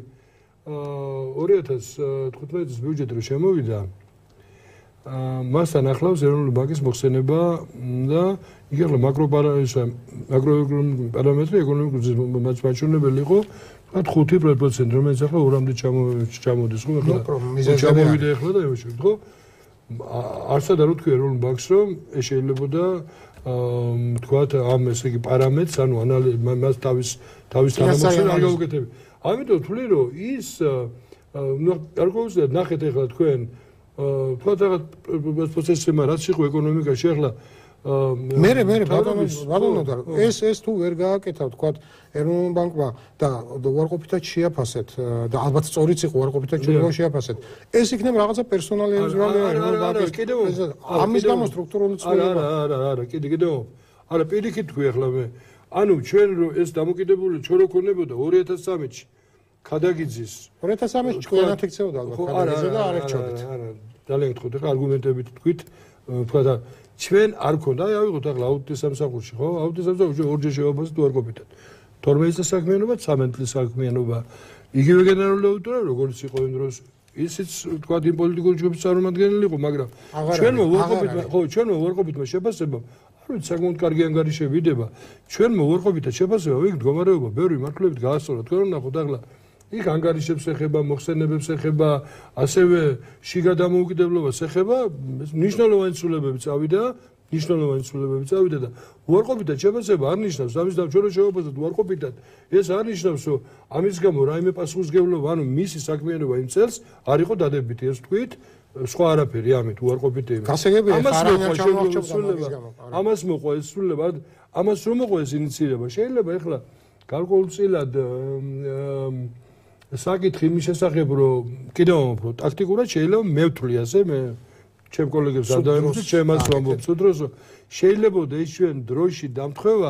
2015 წლის ბიუჯეტი რომ შემოვიდა მასთან ახლავს ეროვნული ბანკის მოხსენება და იგი ახლა მაკროეკონომიკური პარამეტრი ეკონომიკური მაჩვენებელი იყო 5%, რომელიც ახლა 2-მდე ჩამოდის ხო ახლა ჩამოვიდა ახლა და იმაში ხო არსად არ ვთქვი ეროვნულ ბანკს რომ ეს შეიძლებოდა თქვათ ამ ესე იგი პარამეტრს ანუ მას თავის თანამოხსენ არ გაუკეთებია ამიტომ ვთვლი რომ ის არ გვაუძლია ნახეთ ახლა თქვენ თქვათ რაღაც პროცესებმა რაც იყო ეკონომიკაში ახლა მე ბატონო და ეს თუ ვერ გააკეთა თქვათ ეროვნულ ბანკმა და უარყოფითად შეაფასეთ და ალბათ სწორიც იყო უარყოფითად შეაფასეთ ეს იქნება რაღაცა პერსონალიზმის ეროვნულ ბანკის ამის გამო სტრუქტურული ცვლილება არა კიდევ არა პირიქით თქვი ახლა მე ანუ ჩვენ რო ეს დამოკიდებული ჩვენ რო ქონებოდა 2013-ში ქადაგიძის 2013-ში ჩვენად იქცეოდა ალბათ ქადაგიძე და არ ეხჩოდით არა ძალიან გთხოვთ ახლა არგუმენტებით თქვით თქვა და ჩვენ არ ქონდა აი ავიღოთ ახლა აუდიტის სამსახურში ხო აუდიტის სამსახურში ორჯერ შევაფასეთ უარყოფითად 12 წლის საქმიანობა 13 წლის საქმიანობა იგივე გენერალური აუდიტორი როგორც იყო იმ დროს ისიც თქვა იმ პოლიტიკური ჯგუფის წარმომადგენელი იყო მაგრამ ჩვენმა უარყოფითმა შეფასებამ არ ვიცი საკმაოდ კარგი ანგარიშები იდება ჩვენმა უარყოფითად შეფასებამ იქ მდგომარეობა ბევრი მართლებით გაასწორა თქვენ რომ ნახოთ ახლა იქ ანგარიშებს ეხება, მოხსენებებს ეხება, ასევე შიგა დამოუკიდებლობას ეხება, მნიშვნელოვანი ცვლილებები წავიდა და უარყოფითად შეფასება არ ნიშნავს ამის დამჩვენო შეფასებად უარყოფითად ეს არ ნიშნავს რომ ამის გამო რაიმე პასუხისმგებლობა ანუ მისი საქმიანობა იმ წელს არ იყო დადებითი ეს თქვით სხვა არაფერი ამით უარყოფითი ამას მოყვა ეს სულება ამას რომ მოყვა ეს ინიციირება შეიძლება ეხლა გარკვეულწილად საკითხი იმის შესახებ რომ კიდევ უფრო ტაქტიკურად შეიძლება მე ვთვლი ასე მე ჩემ კოლეგებს ადავებთ ჩემს ვამბობთ დროს შეიძლება ეს ჩვენ დროში დამთხევა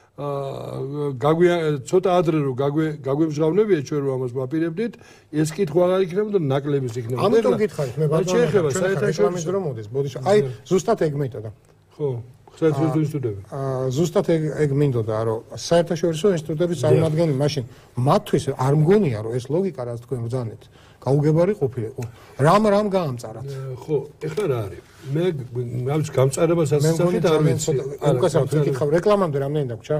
ცოტა ადრე რომ გაგვემჟღავნებია ჩვენ რომ ამას ვაპირებდით ეს კითხვა არ იქნება და ნაკლებიც იქნება ამიტომ გითხარით მე ბატონო საერთაშორისო დრო მოდის ბოდიშო აი ზუსტად ეგ მეტოდა ხო საერთაშორისო ინსტიტუტები ზუსტად ეგ მინდოდა რომ საერთაშორისო ინსტიტუტების წარმომადგენელი მაშინ მათთვის არ მგონია რომ ეს ლოგიკა რაც თქვენ ბრძანეთ გაუგებარი ყოფილიყო რამ გაამწარათ ხო ეხლა რა არის მე ამის გამწარებას ასახით არ ვიცი უკაცრავად ვიკითხავ რეკლამამდე რამდენი დაგვრჩა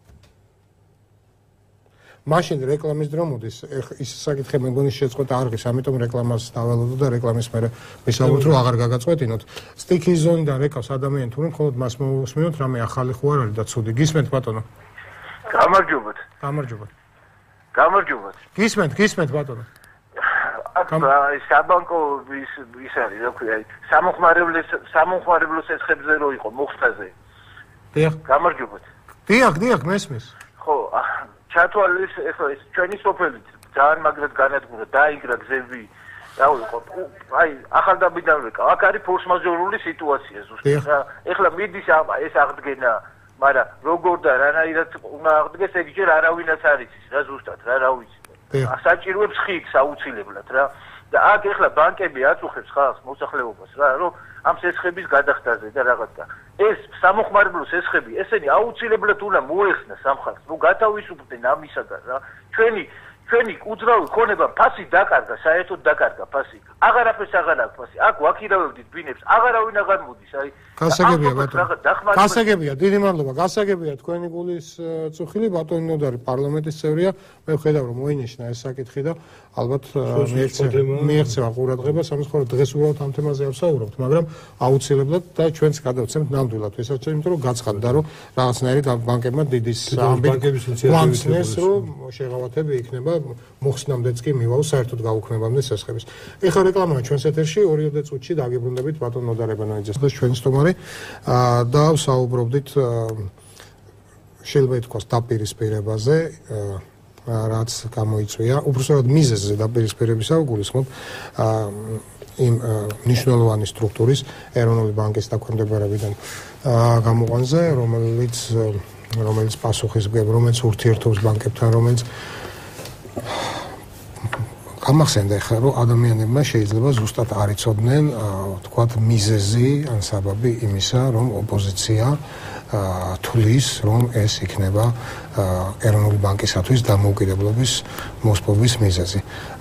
მაშინ რეკლამის დრო მოდის ის საკითხი მე მგონი შეწყვეტა არ ღირს ამიტომ რეკლამას დავალოდო და რეკლამის მერე ვისაუბროთ რომ აღარ გაგაწყვეტინოთ სტიქის ზონიდან რეკავს ადამიანი თურმე მხოლოდ მას მოვუსმინოთ რამე ახალი ხო არ არის და ცუდი გისმენთ ბატონო გამარჯობათ გისმენთ ბატონო საბანკო ის არის რა ქვია სამომხმარებლო სესხებზე რო იყო მოხსაზე დიახ გამარჯობათ დიახ მესმის ხო ჩათვალეს ეხლა ეს ჩვენი სოფელი ძალიან მაგრად განადგურა დაიგრა გზები რა ვიყო აი ახალდაბიდან ვეკავ აქ არის ფორს-მაჟორული სიტუაცია ზუსტად ეხლა მიდის ეს აღდგენა მაგრამ როგორ და რანაირად უნდა აღდგეს ეგ ჯერ არავინაც არ იცის რა ზუსტად რა ვიცი საჭიროებს ხიქს აუცილებლად რა და აქ ეხლა ბანკები აწუხებს ხალხს მოსახლეობას რა რომ ამ სესხების გადახდაზე და რაღაცა ეს სამომხმარებლო სესხები ესენი აუცილებლად უნდა მოეხსნა სამხარს ნუ გათავისუფლდნენ ამისაგან რა ჩვენი უძრავი ქონება ფასი დაკარგა საერთოდ დაკარგა ფასი აღარაფერს აღარ აქვს ფასი აქ ვაქირავებდით ბინებს აღარავინ აღარ მოდის აი გასაგებია ბატონო გასაგებია დიდი მადლობა გასაგებია თქვენი გულის წუხილი ბატონი ნოდარი პარლამენტის წევრია მე ვხედავ რომ მოინიშნა ეს საკითხი და ალბათ მიექცევა ყურადღებას ამის ხოლმე დღეს უბრალოდ ამ თემაზე არ ვსაუბრობთ მაგრამ აუცილებლად და ჩვენც გადავცემთ ნამდვილად ვესაც იმიტომ რომ გაცხადდა რომ რაღაცნაირად ბანკებმა დიდის ამბიციის რომ შეღავათები იქნება მოხსნამდეც კი მივაო საერთოდ გაუქმებამდე სესხების ეხლა რეკლამაა ჩვენს ეთერში 2 წუთში დაგებრუნდებით ბატონ ნოდარ ებანოიძეს და ჩვენი სტუმარი და ვსაუბრობდით შეიძლება ითქვას დაპირისპირებაზე რაც გამოიწვია უბრალოდ მიზეზზე დაპირისპირებისა გულისხმობ იმ მნიშვნელოვანი სტრუქტურის ეროვნული ბანკის დაქვემდებარებიდან გამოყვანზე რომელიც პასუხისმგებ რომელიც ურთიერთობს ბანკებთან რომელიც გამახსენდა ხა რომ ადამიანებმა შეიძლება ზუსტად არ იცოდნენ თქვათ მიზეზი ან საბაბი იმისა რომ ოპოზიცია თulis რომ ეს იქნება ეროვნული ბანკისათვის დამოუკიდებლობის მოსპობის მიზეზი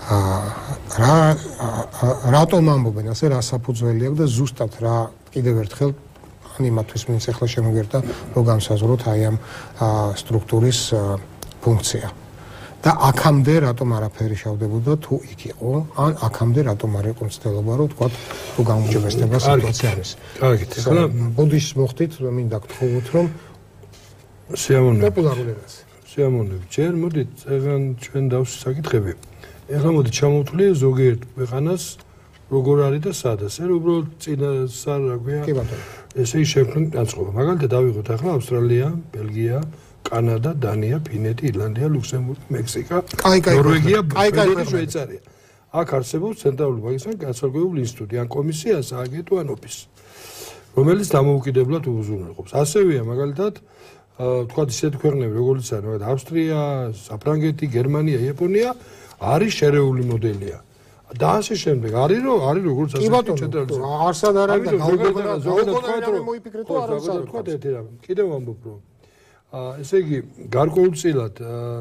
რატომ ამბობენ ასე რა საფუძველი აქვს და ზუსტად რა კიდევ ერთხელ ან იმათვის ვინც ახლა შემოგერთა რომ გამსაზღვროთ აი ამ სტრუქტურის ფუნქცია და აქამდე რატომ არაფერი შავდებოდა თუ იქ იყო ან აქამდე რატომ არ იყო მცდელობა რომ თქვა თუ გამოუჭებესდება სიტუაცია არის. კარგით. ახლა ბუდიშს მოხდით მინდა გთხოვოთ რომ პოპულარულებას. შეამოვნებ. ჯერ მოდით ეგან ჩვენ დავსვი საკითხები. ეხლა მოდით ჩამოვთვლი ზოგიერთ ქვეყანას როგორ არის და სად ასე რომ უბრალოდ წინა რა ქვია. კი ბატონო. ესე შექმნით განწყობა. მაგალითად დავიღოთ ახლა ავსტრალია, ბელგია კანადა, დანია, ფინეთი, ირლანდია, ლუქსემბურგი, მექსიკა, ნორვეგია, შვეიცარია. შვეიცარია. აქ არსებობს ცენტრალური ბანკისგან განსაკუთრებული ინსტიტუტი, ან კომისია, სააგენტო ან ოფისი, რომელიც დამოუკიდებლად უზრუნველყოფს. ასევეა მაგალითად, თქვათ ისეთი ქვეყნები, როგორც არის, მაგალითად ავსტრია, საფრანგეთი, გერმანია, იაპონია, არის შერეული მოდელია. და ასე შემდეგ არის როგორც ასე ცენტრალური არსად არ არის და გაუგებარი მოიფიქრეთ თუ არ არის თქვათ ერთი რამე. კიდევ ვამბობ რომ ესე იგი გარკვეულწილად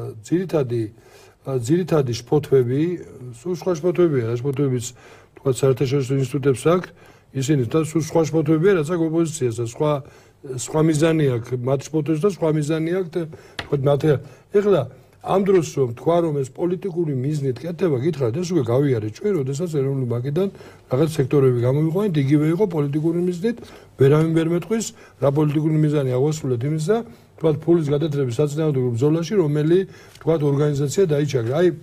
ძირითადი შფოთვები, სულ სხვა შფოთვებია, რა შფოთვებიც თქვა საერთაშორისო ინსტიტუტებს აქვს, ისინი და სულ სხვა შფოთვებია, რაც აქვს ოპოზიციას და სხვა მიზანი აქვს, მათ შფოთვებს და სხვა მიზანი აქვს, თქვა მათე. ეხლა ამ დროს რომ თქვა რომ ეს პოლიტიკური მიზნით კეთება გითხრათ ეს უკვე გავიარეთ ჩვენ როდესაც ეროვნული ბანკიდან რაღაც სექტორები გამოვიყვანეთ იგივე იყო პოლიტიკური მიზნით ვერავინ ვერ მეტყვის რა პოლიტიკური მიზანი აღასრულეთ იმისა თქვა ფულის გადატრების საწინააღმდეგო ბრძოლაში რომელი თქვა ორგანიზაცია დაიჩაგრა აი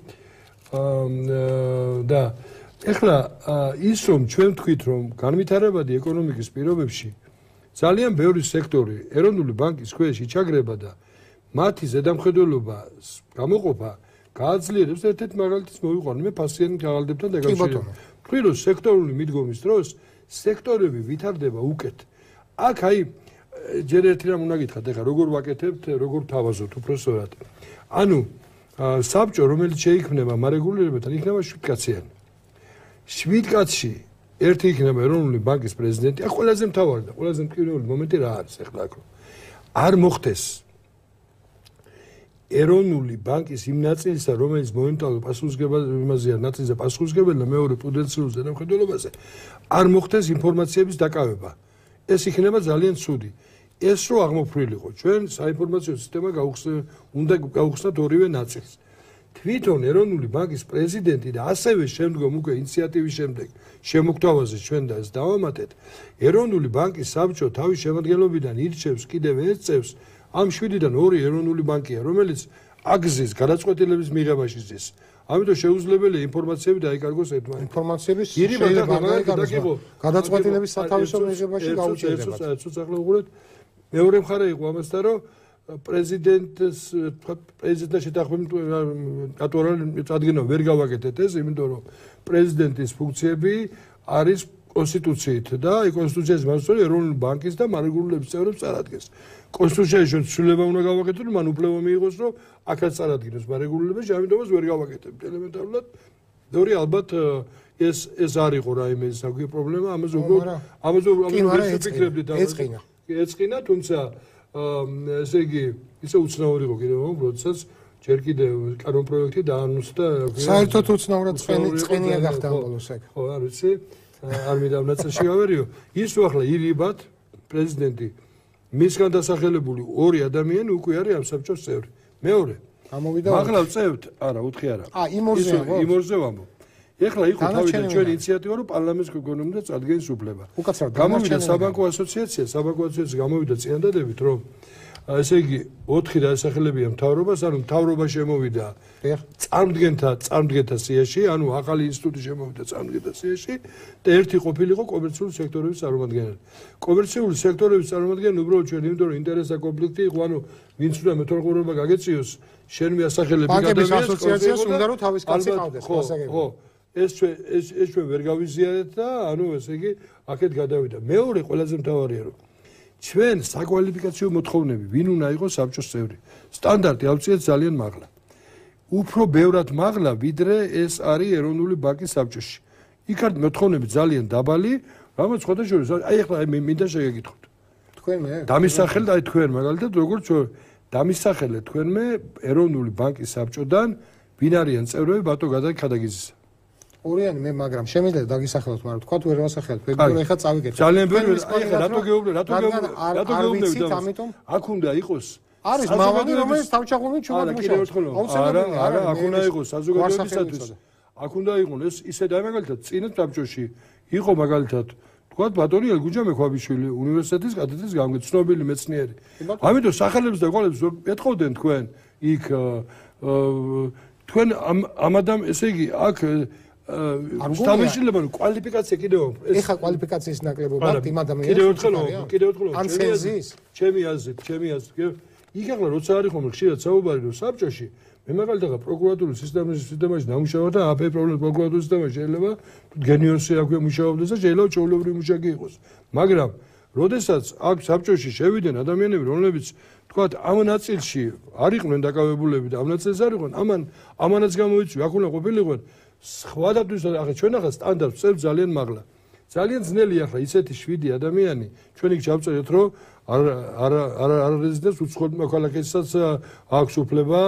და ეხლა ის რომ ჩვენ ვთქვით რომ განვითარებადი ეკონომიკის პირობებში ძალიან ბევრი სექტორი ეროვნული ბანკის ქვეშ იჩაგრება და მათი ზედამხედველობა გამოყოფა გააძლიერებს ერთ-ერთ მაგალითს მოვიყვანე მე ფასიანითაღალდებთან დაკავშირებით. ვთქვი რომ სექტორული მიდგომის დროს სექტორები ვითარდება უკეთ. აქ აი ჯერ ერთი რამ უნდა გითხრათ ეხლა როგორ ვაკეთებთ როგორ თავაზობთ უბრალოდ. ანუ საბჭო რომელიც შეიქმნება მარეგულირებათან იქნება 7 კაციანი. 7 კაცში ერთი იქნება ეროვნული ბანკის პრეზიდენტი. აქ ყველაზე მთავარი და ყველაზე მტკივნეული მომენტი რა არის ეხლა აქ არ მოხდეს ეროვნული ბანკის იმ ნაწილისა რომელიც მომენტალურ პასუხისმგებლობაზე ნაწილზე პასუხისმგებელია მეორე პრუდენციულ ზედამხედველობაზე არ მოხდეს ინფორმაციების დაკავება. ეს იქნება ძალიან ცუდი. ეს რო აღმოფრილიყო ჩვენ საინფორმაციო სისტემა უნდა გავუხსნათ ორივე ნაწილს. თვითონ ეროვნული ბანკის პრეზიდენტი და ასევე შემდგომ უკვე ინიციატივის შემდეგ შემოგთავაზეს ჩვენ და ეს დავამატეთ ეროვნული ბანკის საბჭო თავის შემადგენლობიდან ირჩევს კიდევ ერთ წევს ამ 7-დან 2 ეროვნული ბანკია რომელიც აგზის გადაწყვეტილების მიღებაში ზის. ამიტომ შეუძლებელია ინფორმაციები დაიკარგოს ერთმანეთს. ინფორმაციების შეიძლება დაიკარგოს გადაწყვეტილების სათავისო მიღებაში გაუჭირდება. ახლა უყურეთ მეორე მხარე იყო ამასთან რომ პრეზიდენტთან შეთანხმებით წარდგენა ვერ გავაკეთეთ ეს იმიტომ რომ პრეზიდენტის ფუნქციები არის კონსტიტუციით და აი კონსტიტუციის მასწავლებელი ეროვნული ბანკის და მარეგულირების წევრებს წარადგენს. კონსტიტუციაში ცვლილება უნდა გავაკეთოთ რომ მან უფლება მიიღოს რომ აქაც წარადგინოს მარეგულირებაში ამიტომაც ვერ გავაკეთებთ ელემენტარულად. მეორე ალბათ ეს არ იყო რაიმე საქმე პრობლემა ამაზე უბრალოდ ვიფიქრებდით ეწყინა თუმცა ესე იგი ისე უცნაური იყო კიდევ როდესაც ჯერ კიდევ კანონ პროექტი დაანონსდა საერთოდ უცნაურად წყენია გახდა ამ ბოლოს ეგ ხო არ ვიცი არ მინდა ნაცრში გავერიო ის რომ ახლა ირიბად პრეზიდენტი მისგან დასახელებული 2 ადამიანი უკვე არის ამ საბჭოს წევრი მეორე გამოვიდა მაგრამ წევთ არა უთხი არა იმ ორზე ვამბობ ეხლა იყო თავიდან ჩვენი ინიციატივა რომ პარლამენტს გქონოდა წარდგენის უფლება გამოვიდა საბანკო ასოციაცია გამოვიდა წინადადებით რომ ესე იგი 4 დასახელებია მთავრობას ანუ მთავრობა შემოვიდა წარმდგენთა სიაში ანუ ახალი ინსტიტუტი შემოვიდა წარმდგენთა სიაში და ერთი ყოფილიყო კომერციული სექტორების წარმომადგენელი კომერციული სექტორების წარმომადგენელი უბრალოდ ჩვენ იმიტომ რომ ინტერესთა კონფლიქტი იყო ანუ ვინც უნდა მეთვალყურეობა გაგეწიოს შენ მიასახელები ბანკების ასოციაციას უნდა რომ თავის კაცი ყავდეს ხო ეს ჩვენ ვერ გავიზიარეთ და ანუ ესე იგი აქეთ გადავიდა მეორე ყველაზე მთავარია რომ ჩვენ საკვალიფიკაციო მოთხოვნები ვინ უნდა იყოს საბჭოს წევრი სტანდარტი ავწიეთ ძალიან მაღლა უფრო ბევრად მაღლა ვიდრე ეს არის ეროვნული ბანკის საბჭოში იქ არის მოთხოვნები ძალიან დაბალი რამაც ხოთაშორის აი ახლა მინდა შეგეკითხოთ თქვენ მე დამისახელეთ აი თქვენ მაგალითად როგორც დამისახელეთ თქვენმე ეროვნული ბანკის საბჭოდან ვინ არიან წევრები ბატო გადაგიზისა ორიანი მე მაგრამ შემიძლია დაგისახელოთ მაგრამ თქვა თუ ვერ ვასახელებ ფეგური ეხა წავიგეთ ძალიან ბევრი აი რატო გეუბნებით ამიტომ აქ უნდა იყოს არის მავალი რომელიც თავჩაღლობით ჩუმად მუშაობს არა აქ უნდა იყოს საზოგადოებისათვის აქ უნდა იყოს ისე და მაგალითად წინა საბჭოში იყო მაგალითად თქვა ბატონი ელგუჯა მექვაბიშვილი უნივერსიტეტის კათედრის გამგეცნობილი მეცნიერი ამიტომ სახელებს და ყოლებს ეთხოვდნენ თქვენ იქ თქვენ ამ ადამ ესე იგი აქ სამშობლო კვალიფიკაცია კიდევ ეხა კვალიფიკაციის ნაკლებობა იმ ადამიანს კიდევ ერთხელ ან ცენზის ჩემი აზრით იქ ახლა როცა არის ხომ ხშირად საუბარი რომ საბჭოში მე მაგალითად პროკურატურის სისტემაში დამუშავდა და აფე პრობლემა პროკურატურის სისტემაში შეიძლება გენიოსი აქვე მუშაობდეს და შეიძლება ჩაოლებრივი მუშაკი იყოს მაგრამ როდესაც აქ საბჭოში შევიდნენ ადამიანები რომლებიც თქვათ ამ ნაწილში არ იყვნენ დაკავებულები და ამ ნაწილს არ იყვნენ ამანაც გამოიწვია აქ უნდა ყოფილიყვნენ სხვადასხვა ახლა ჩვენ ახლა სტანდარტს წევთ ძალიან მაღლა ძალიან ძნელია ახლა ისეთი 7 ადამიანი ჩვენ იქ ჩავწერეთ რომ არ რეზიდენტს უცხოელ მოქალაქეებსაც აქვს უფლება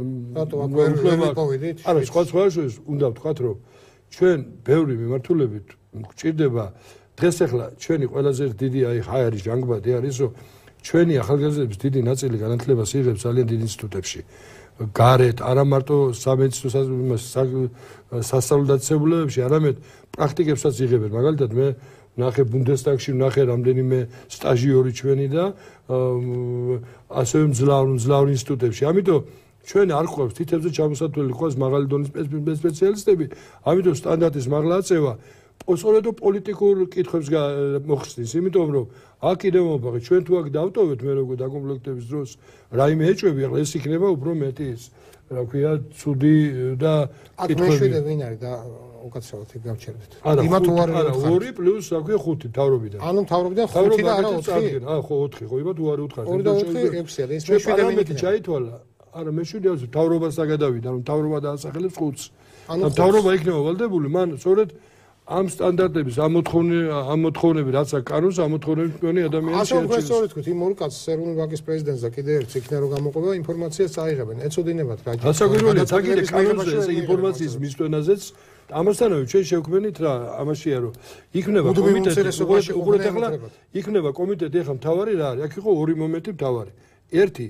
არა სხვა შორის უნდა ვთქვათ რომ ჩვენ ბევრი მიმართულებით გვჭირდება დღეს ახლა ჩვენი ყველაზე დიდი აი არის ჟანგბადი არის რომ ჩვენი ახალგაზრდების დიდი ნაწილი განათლებას იღებს ძალიან დიდ ინსტიტუტებში გარეთ, არა მარტო სამედიცინო სასწავლო-დაწესებულებებში, არამედ პრაქტიკებსაც იღებენ. მაგალითად, მე ნახე ბუნდესტაგში, ნახე რამდენიმე სტაჟიორი ჩვენი და ასევე მძლავრ ინსტიტუტებში. ამიტომ ჩვენ არ ყვევს თითებზე ჩამოსათვლელი ყავს მაღალი დონის სპეციალისტები, ამიტომ სტანდარტის მაღლა აწევა სწორედ პოლიტიკურ კითხვებს მოხსნის, იმიტომ რომ აქ კიდევ მომბაღი ჩვენ თუ აქ დავტოვეთ მე როგორ დაკომპლექტების დროს რაიმე ეჭვები, ახლა ეს იქნება უფრო მეტი ის, რა ქვია, ცუდი და კითხვები. აქ მეშვიდე ვინ არის და უკაცრავად გავჩერდით. იმათ უარი 2 პლუს რა ქვია 5 მთავრობიდან. ანუ მთავრობიდან 5 და არა 4. ხო 4, ხო, იმათ უარი უთხარ. 2 და 4 6-ია და ეს მეშვიდე ვინ იქნება? ჩაითვალა. არა, მეშვიდე მთავრობას დაგადავიდა, რომ მთავრობა დაასახელებს 5-ს. ანუ მთავრობა იქნება ვალდებული, მან სწორედ ამ სტანდარტების, ამ მოთხოვნები, რაც აქ კანონს, ამ მოთხოვნების მქონე ადამიანის შეერჩევას. ასე სწორედ თქვით, იმ ორი კაცს ეროვნული ბანკის პრეზიდენტს და კიდე ერთს იქნება რომ გამოყვება ინფორმაციას წაიღებენ. ეცოდინებათ რა. გასაკვირველია, თაგიდე კანონზე ეს ინფორმაციის მისვენაზეც ამასთანავე ჩვენ შევქმნით რა, ამაშია რომ იქნება კომიტეტი, უყურეთ ახლა, იქნება კომიტეტი, ახლა მთავარი რა არის? აქ იყო ორი მომენტი მთავარი. ერთი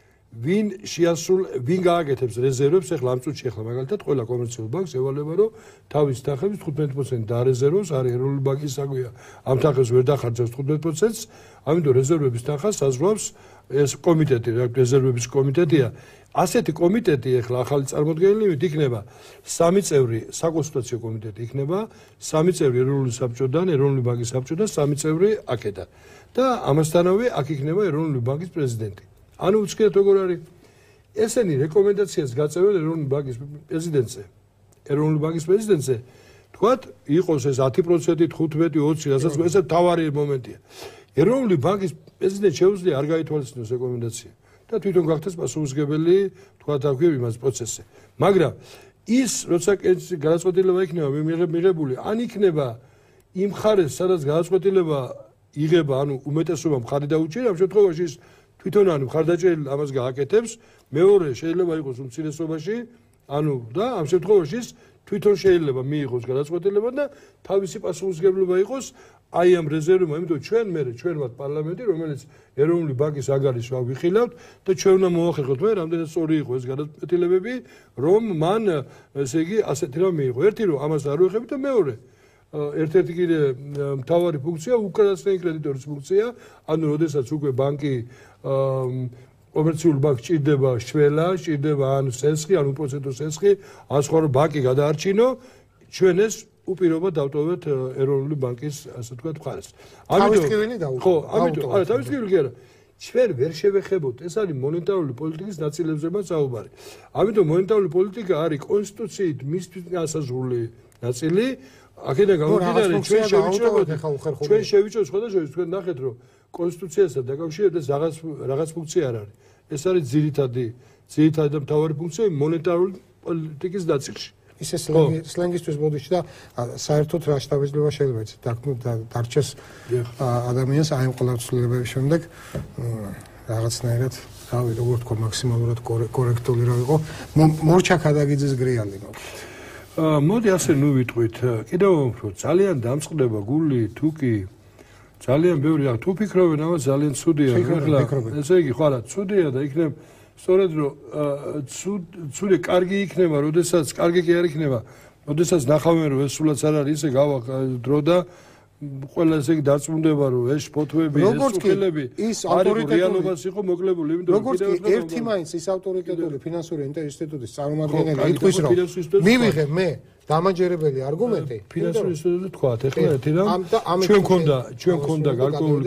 ვინ გააკეთებს რეზერვებს ახლა ამ წუთში ახლა მაგალითად ყველა კომერციულ ბანკს ევალება რომ თავის თანხების 15% დარეზერვოს არის ეროვნული ბანკის საქმეა ამ თანხებს ვერ დახარჯავს 15%-ს ამიტომ რეზერვების თანხას საზღვავს ეს კომიტეტი რეზერვების კომიტეტია ასეთი კომიტეტი ახლა ახალი წარმოდგენილი იქნება 3 წევრი საკონსულტაციო კომიტეტი იქნება 3 წევრი ეროვნული საბჭოდან ეროვნული ბანკის საბჭოდან 3 წევრი აქედან და ამასთანავე აქ იქნება ეროვნული ბანკის პრეზიდენტი ანუ უცქეთ როგორ არის ესენი რეკომენდაციას გაწევენ ეროვნული ბანკის პრეზიდენტზე ეროვნული ბანკის პრეზიდენტზე თქვათ იყოს ეს 10% 15 20 რასაც ეს თავარი მომენტია ეროვნული ბანკის პრეზიდენტ შეუძლია არ გაითვალისწინოს რეკომენდაცია და თვითონ გახდეს პასუხისმგებელი თქვათ აქვე იმას პროცესზე მაგრამ ის როცა გადაწყვეტილება იქნება მიღებული ან იქნება იმ ხარეს სადაც გადაწყვეტილება იღება ანუ უმეტესობა მხარი დაუჭირა ამ შემთხვევაში ის თვითონ ანუ მხარდაჭერილი ამას გააკეთებს მეორე შეიძლება იყოს უმცირესობაში ანუ და ამ შემთხვევაში თვითონ შეიძლება მიიღოს გადაწყვეტილება და თავისი პასუხისმგებლობა იყოს აი ამ რეზერვებმა იმიტომ ჩვენ მათ პარლამენტი რომელიც ეროვნული ბანკის ანგარიშს ვიხილავთ და ჩვენ უნდა მოახერხოთ მე რამდენად სწორი იყო ეს გადაწყვეტილებები რომ მან ესე იგი ასეთი რამ მიიღო ერთი რომ ამას არ ვეხები და მეორე ერთ-ერთი კიდე მთავარი ფუნქცია უკანასკნელი კრედიტორის ფუნქცია ანუ როდესაც უკვე ბანკი კომერციული ბანკი ჭირდება შველა, ჭირდება ან სესხი, ან უპროცენტო სესხი, ან სხვა რომ ბანკი გადაარჩინო, ჩვენ ეს უპირობად დავტოვეთ ეროვნული ბანკის ასე ვთქვათ მხარეს. თავისთავად დაუშვათ. ხო, ამიტომ, არა, თავისთავად კი არა. ჩვენ ვერ შევეხებოთ, ეს არის მონეტარული პოლიტიკის ნაწილებზეც საუბარი. ამიტომ მონეტარული პოლიტიკა არის კონსტიტუციით მისთვის განსაზღვრული ნაწილი. აქედან გამომდინარე ჩვენ შევიჭროთ სხვადასხვა თქვენ ნახეთ რომ კონსტიტუციასთან დაკავშირებით რაღაც ფუნქცია არ არის. ეს არის ძირითადი და მთავარი ფუნქცია მონეტარული პოლიტიკის ნაწილში. ისე სლენგისთვის ბოდიში და საერთოდ რა შთაბეჭდილება შეიძლება იცით დარჩეს ადამიანს აი ამ ყველა ცვლილებების შემდეგ რაღაცნაირად რავი როგორ თქვა მაქსიმალურად კორექტული რა იყო მორჩა ქადაგიძის გრიალი მოკლედ მოდი ასე ნუ ვიტყვით კიდევ უფრო ძალიან დამწყდება გული თუკი ძალიან ბევრი რა თუ ფიქრობენ ამას ძალიან ცუდია ახლა ესე იგი ხო არა ცუდია და იქნებ სწორედ რომ ცუდი კარგი იქნება როდესაც კარგი კი არ იქნება როდესაც ნახავენ რომ ეს სულაც არ არის ისე გავა დრო და ყველა ესე იგი დარწმუნდება რომ ეს ფოთოები ეს უხილები ის ავტორიტეტული რეალობას იყო მოკლებული იმიტომ რომ როგორც კი ერთი მაინც ის ავტორიტეტული ფინანსური ინსტიტუტის წარმომადგენელი იტყვის რომ მივიღე მე დამაჯერებელი არგუმენტი ფინანსური ინსტიტუტი თქვა ეხლა ერთი რამ ჩვენ გქონდა გარკვეული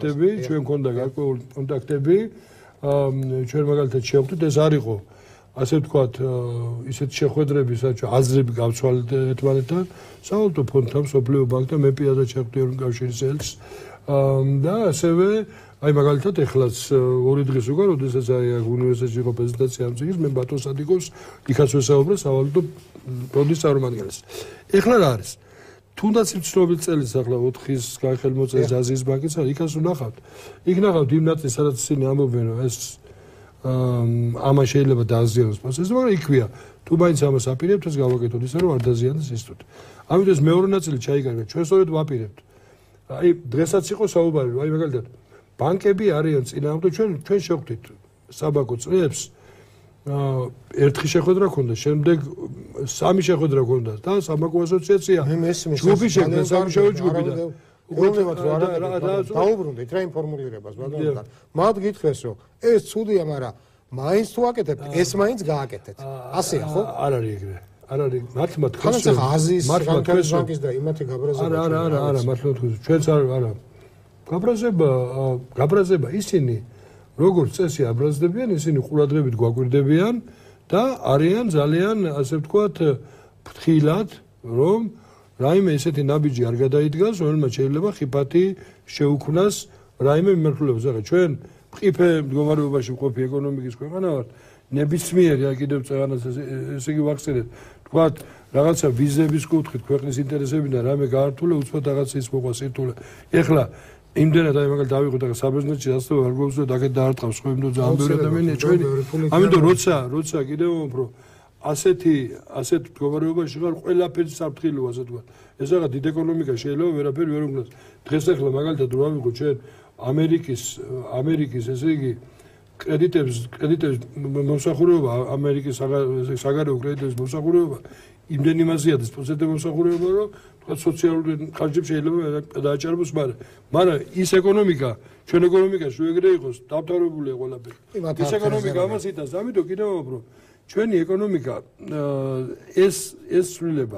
კონტაქტები ჩვენ მაგალითად შევხვდით ეს არ იყო ასე ვთქვათ ისეთი შეხვედრები საერთოდ აზრები გავცვალეთ ერთმანეთთან საავტო ფონდთან სოფლიო ბანკთან მე პირადად შევხვდი ეროვნული კავშირის ელს და ასევე აი მაგალითად ეხლაც 2 დღეს უკვე როდესაც აი უნივერსიტეტში იყო პრეზენტაცია ამ წიგნის მე ბატონ სადიკოს იქაც ვესაუბრე საავტო ფონდის წარმომადგენელს ეხლა რა არის თუნდაც იმ ცნობილ წელს ახლა 4-ის განხელმოწერის აზიის ბანკის იქაც ვნახავთ იქ ნახავთ იმ ნაწილს სადაც ისინი ამბობენ რომ ეს ამან შეიძლება დააზიანოს პროცესს, მაგრამ იქვია. თუ მაინც ამას აპირებთ, ეს გავაკეთოთ ისე, რომ არ დაზიანდეს ინსტიტუტი. ამიტომ ეს მეორე ნაწილი ჩაიკარგა. ჩვენ სწორედ ვაპირებთ. აი, დღესაც იყო საუბარი, რომ აი მაგალითად, ბანკები არიან წინააღმდეგ ჩვენ შევხვდით საბანკო წრეებს ერთი შეხვედრა ქონდა, შემდეგ სამი შეხვედრა ქონდა და სამაკო ასოციაცია ჯგუფი შექმნა სამუშაო ჯგუფი და უბრალოდ დაუბრუნდით რა იმ ფორმულირებას ბატონო. მათ გითხრეს რომ ეს ცუდია, მაგრამ მაინც თუ აკეთებთ, ეს მაინც გააკეთეთ. ასეა ხო? არ არის ეგრე. არ არის მართლა თქვენ ხან ახლა აზიის განვითარების ბანკის და იმათი გაბრაზება. არა, მართლა თქვენ ჩვენც არა. გაბრაზება ისინი როგორც წესი აბრაზდებიან, ისინი ყურადღებით გვაკვირდებიან და არიან ძალიან ასე ვთქვათ ფრთხილად, რომ რაიმე ესეთი ნაბიჯი არ გადაიდგას, რომელმაც შეიძლება ხიფათი შეუქმნას რაიმე მიმართულებას. ახლა ჩვენ მყიფე მდგომარეობაში ვყოფი ეკონომიკის ქვეყანა ვართ, ნებისმიერი კიდევ წეღანას ესე იგი ვახსენეთ, ვთქვათ რაღაცა ვიზების კუთხით ქვეყნის ინტერესებიდან რამე გაართულე, უცბად რაღაცა ის მოყვა სირთულე. ეხლა იმდენად აი მაგალითად დავიღოთ ახლა საბერძნეთში ასე არ გვაქვს და აქეთ დაარტყავს ხო იმდო ძალიან ბევრი ადამიანია ჩვენი. ამიტომ როცა კიდევ უფრო ასეთ მდგომარეობაში ხარ ყველაფერი საფრთხილოა ასე თქვა. ეს რაღაც დიდ ეკონომიკა შეიძლება ვერაფერი ვერ უგნას. დღეს ახლა მაგალითად რო ავიღოთ ჩვენ ამერიკის ესე იგი კრედიტების მომსახურება, ამერიკის საგარეო კრედიტების მომსახურება იმდენი მაზიადეს პროცენტი მომსახურება, რომ თქვა სოციალური ხარჯები შეიძლება დააჭარბოს, მაგრამ ის ეკონომიკა, ჩვენ ეკონომიკაში ეგრე იყოს, დამთავრებულია ყველაფერი. ის ეკონომიკა ამას იტანს, ამიტომ კიდევ უფრო ჩვენი ეკონომიკა ეს ცვლილება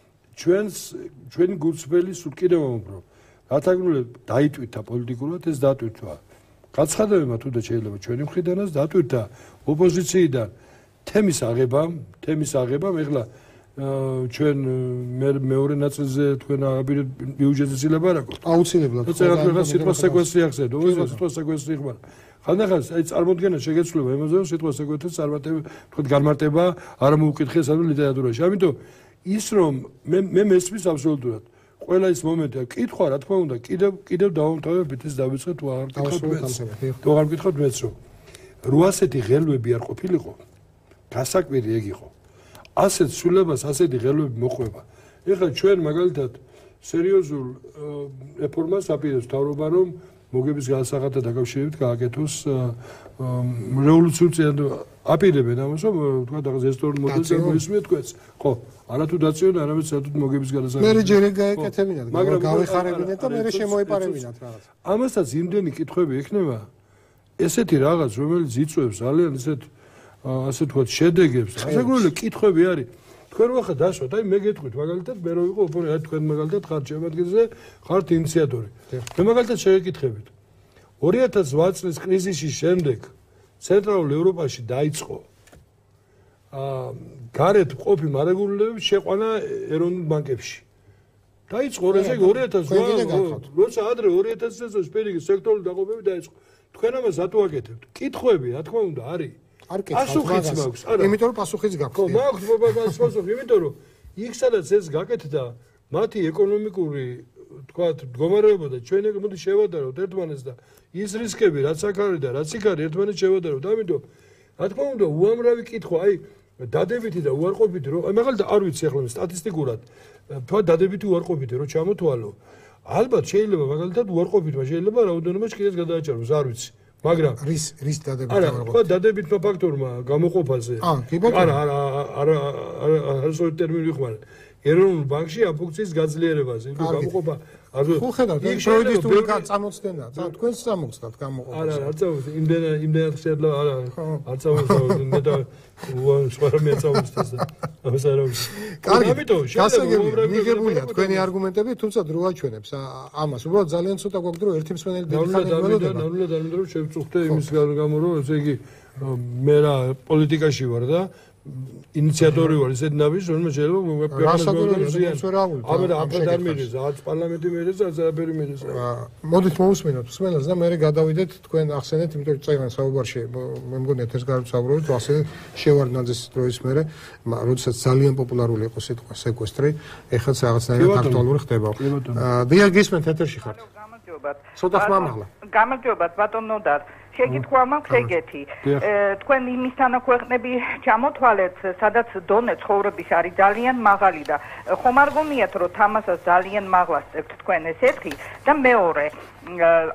ჩვენი გულწრფელი სულ კიდევ უფრო რათაგნულად დაიტვირთა პოლიტიკურად, ეს დატვირთვა გაცხადებებმა თუნდაც შეიძლება ჩვენი მხრიდანაც დატვირთა ოპოზიციიდან თემის აღებამ, ეხლა ჩვენ მეორე ნაწილზე თქვენ აბირეთ ბიუჯეტის ილაპარაკო. აუცილებლად. წერა სიტყვა სეკვესტრი ახსენეთ, სიტყვა სეკვესტრი ხმარა. ხანდახან აი წარმოდგენა შეგეცვლება იმაზე, რომ სიტყვა სეკვესტრის წარმატება არ მოუკითხეს ანუ ლიტერატურაში. ამიტომ ის რომ მე მესმის აბსოლუტურად ყველა ის მომენტია, კითხვა რა თქმა უნდა, კიდევ დავამთავრებით ეს დავიწყეთ თუ აღარ გკითხოთ მეც რომ 800 ღელვები არ ყოფილიყო, გასაკვირი ეგ იყო. ასეთ სულებას, ასეთი ღელვები მოყვება. ეხლა ჩვენ მაგალითად სერიოზულ რეფორმას აპირებს მთავრობა, რომ მოგების განსახადთან დაკავშირებით გააკეთოს რევოლუციური აპირებენ ამას, რომ თქვა რაღაც ესტორიულ მოდელს მოისმენთ თქვენს. ხო, არათუ დაწიონ, არამედ საერთოდ მოგების განსახადთან. მე ჯერე გაეკეთებინათ, მაგრამ გავეხარებინათ და მე შემოეპარებინათ რაღაც. ამასაც იმდენი კითხვები ექნება, ესეთი რაღაც, რომელიც იწვევს ძალიან ასე თქვათ შედეგებს. ასაკურველი კითხვები არის. თქვენ ახლა დაშოთ, აი მე გეტყვით მაგალითად, მე რო ვიყო ოპონენტი, აი თქვენ მაგალითად ხართ შემადგენლზე, ხართ ინიციატორი. მე მაგალითად შეგეკითხებით. 2008 წლის კრიზისის შემდეგ ცენტრალურ ევროპაში დაიწყო გარეთ მყოფი მარეგულირებების შეყვანა ეროვნულ ბანკებში. დაიწყო ესე 2008 როცა ადრე 2000 წელს პირიქით სექტორული დაყოფები დაიწყო. თქვენ ამას რატო აკეთებთ? კითხვები, რა თქმა უნდა, არის. პასუხიც მაქვს. იმიტომ რომ პასუხიც გაქვს. ხო, მაქვს პასუხი, იმიტომ რომ იქ სადაც ეს გაკეთდა, მათი ეკონომიკური, თქვათ, მდგომარეობა და ჩვენ მოდი შევადაროთ ერთმანეთს და ის რისკები, რაც აქ არის და რაც იქ არის, ერთმანეთს შევადაროთ. ამიტომ, რა თქმა უნდა, უამრავი კითხვა, აი, დადებითი და უარყოფითი, რომ მაგალითად არ ვიცი ახლა სტატისტიკურად, თქვა დადებითი უარყოფითი, რომ ჩამოთვალო. ალბათ შეიძლება მაგალითად უარყოფითმა შეიძლება რაოდენობა კიდეც გადააჭარბოს, არ ვიცი. მაგრამ რის დადებითი არა, ხო დადებითმა ფაქტორმა გამოყოფაზე. არა სწორი ტერმინი ვიხმარებ. ეროვნულ ბანკში ამ ფუნქციის გაძლიერებაზე, იმიტომ გამოყოფა ხო ხედავთ, პროექტული წამოწდენა, თქვენს წამოწდათ გამოყოფა. არა, არ წამოწდეთ, იმდენად შეიძლება არ წამოწდეთ, მე და სხვა რამე წამოწდეს და ამას არ არის. კარგი, მიგებულია თქვენი არგუმენტები, თუმცა დრო აჩვენებს ამას. უბრალოდ ძალიან ცოტა გვაქვს დრო ერთი მსმენელი დედიხანი ველოდება. ნამდვილად არ მინდა რომ შევწუხდე იმის გამო, რომ ესე იგი მე რა პოლიტიკაში ვარ და ინიციატორი ვარ ისეთ ნაბიჯს, რომელიც შეიძლება არ მიიღეს, არც პარლამენტი მიიღეს, არც არაფერი მიიღეს. მოდით მოусმინოთ მსმენელს და მე გადავიდეთ თქვენ ახსენეთ, იმიტომ რომ წეგან საუბარში მე მგონია ეს გარკვეულწავროვით, ახსენეთ შევარდნაძის დროის მერე, როდესაც ძალიან პოპულარული იყო სიტყვა სეკვესტრი, ეხლაც რაღაცნაირად აქტუალური ხდება. დიახ, გისმენთ ეთერში ხართ. ცოტა ხმამაღლა. გამარჯობათ ბატონო და შეკითხვა მაქვს ეგეთი. თქვენ იმის თანაქვეყნები ჩამოთვალეთ, სადაც დონე ცხოვრების არის ძალიან მაღალი და ხომ არ გონიათ, რომ თამასას ძალიან მაღლა სცემთ თქვენ ეს ერთი და მეორე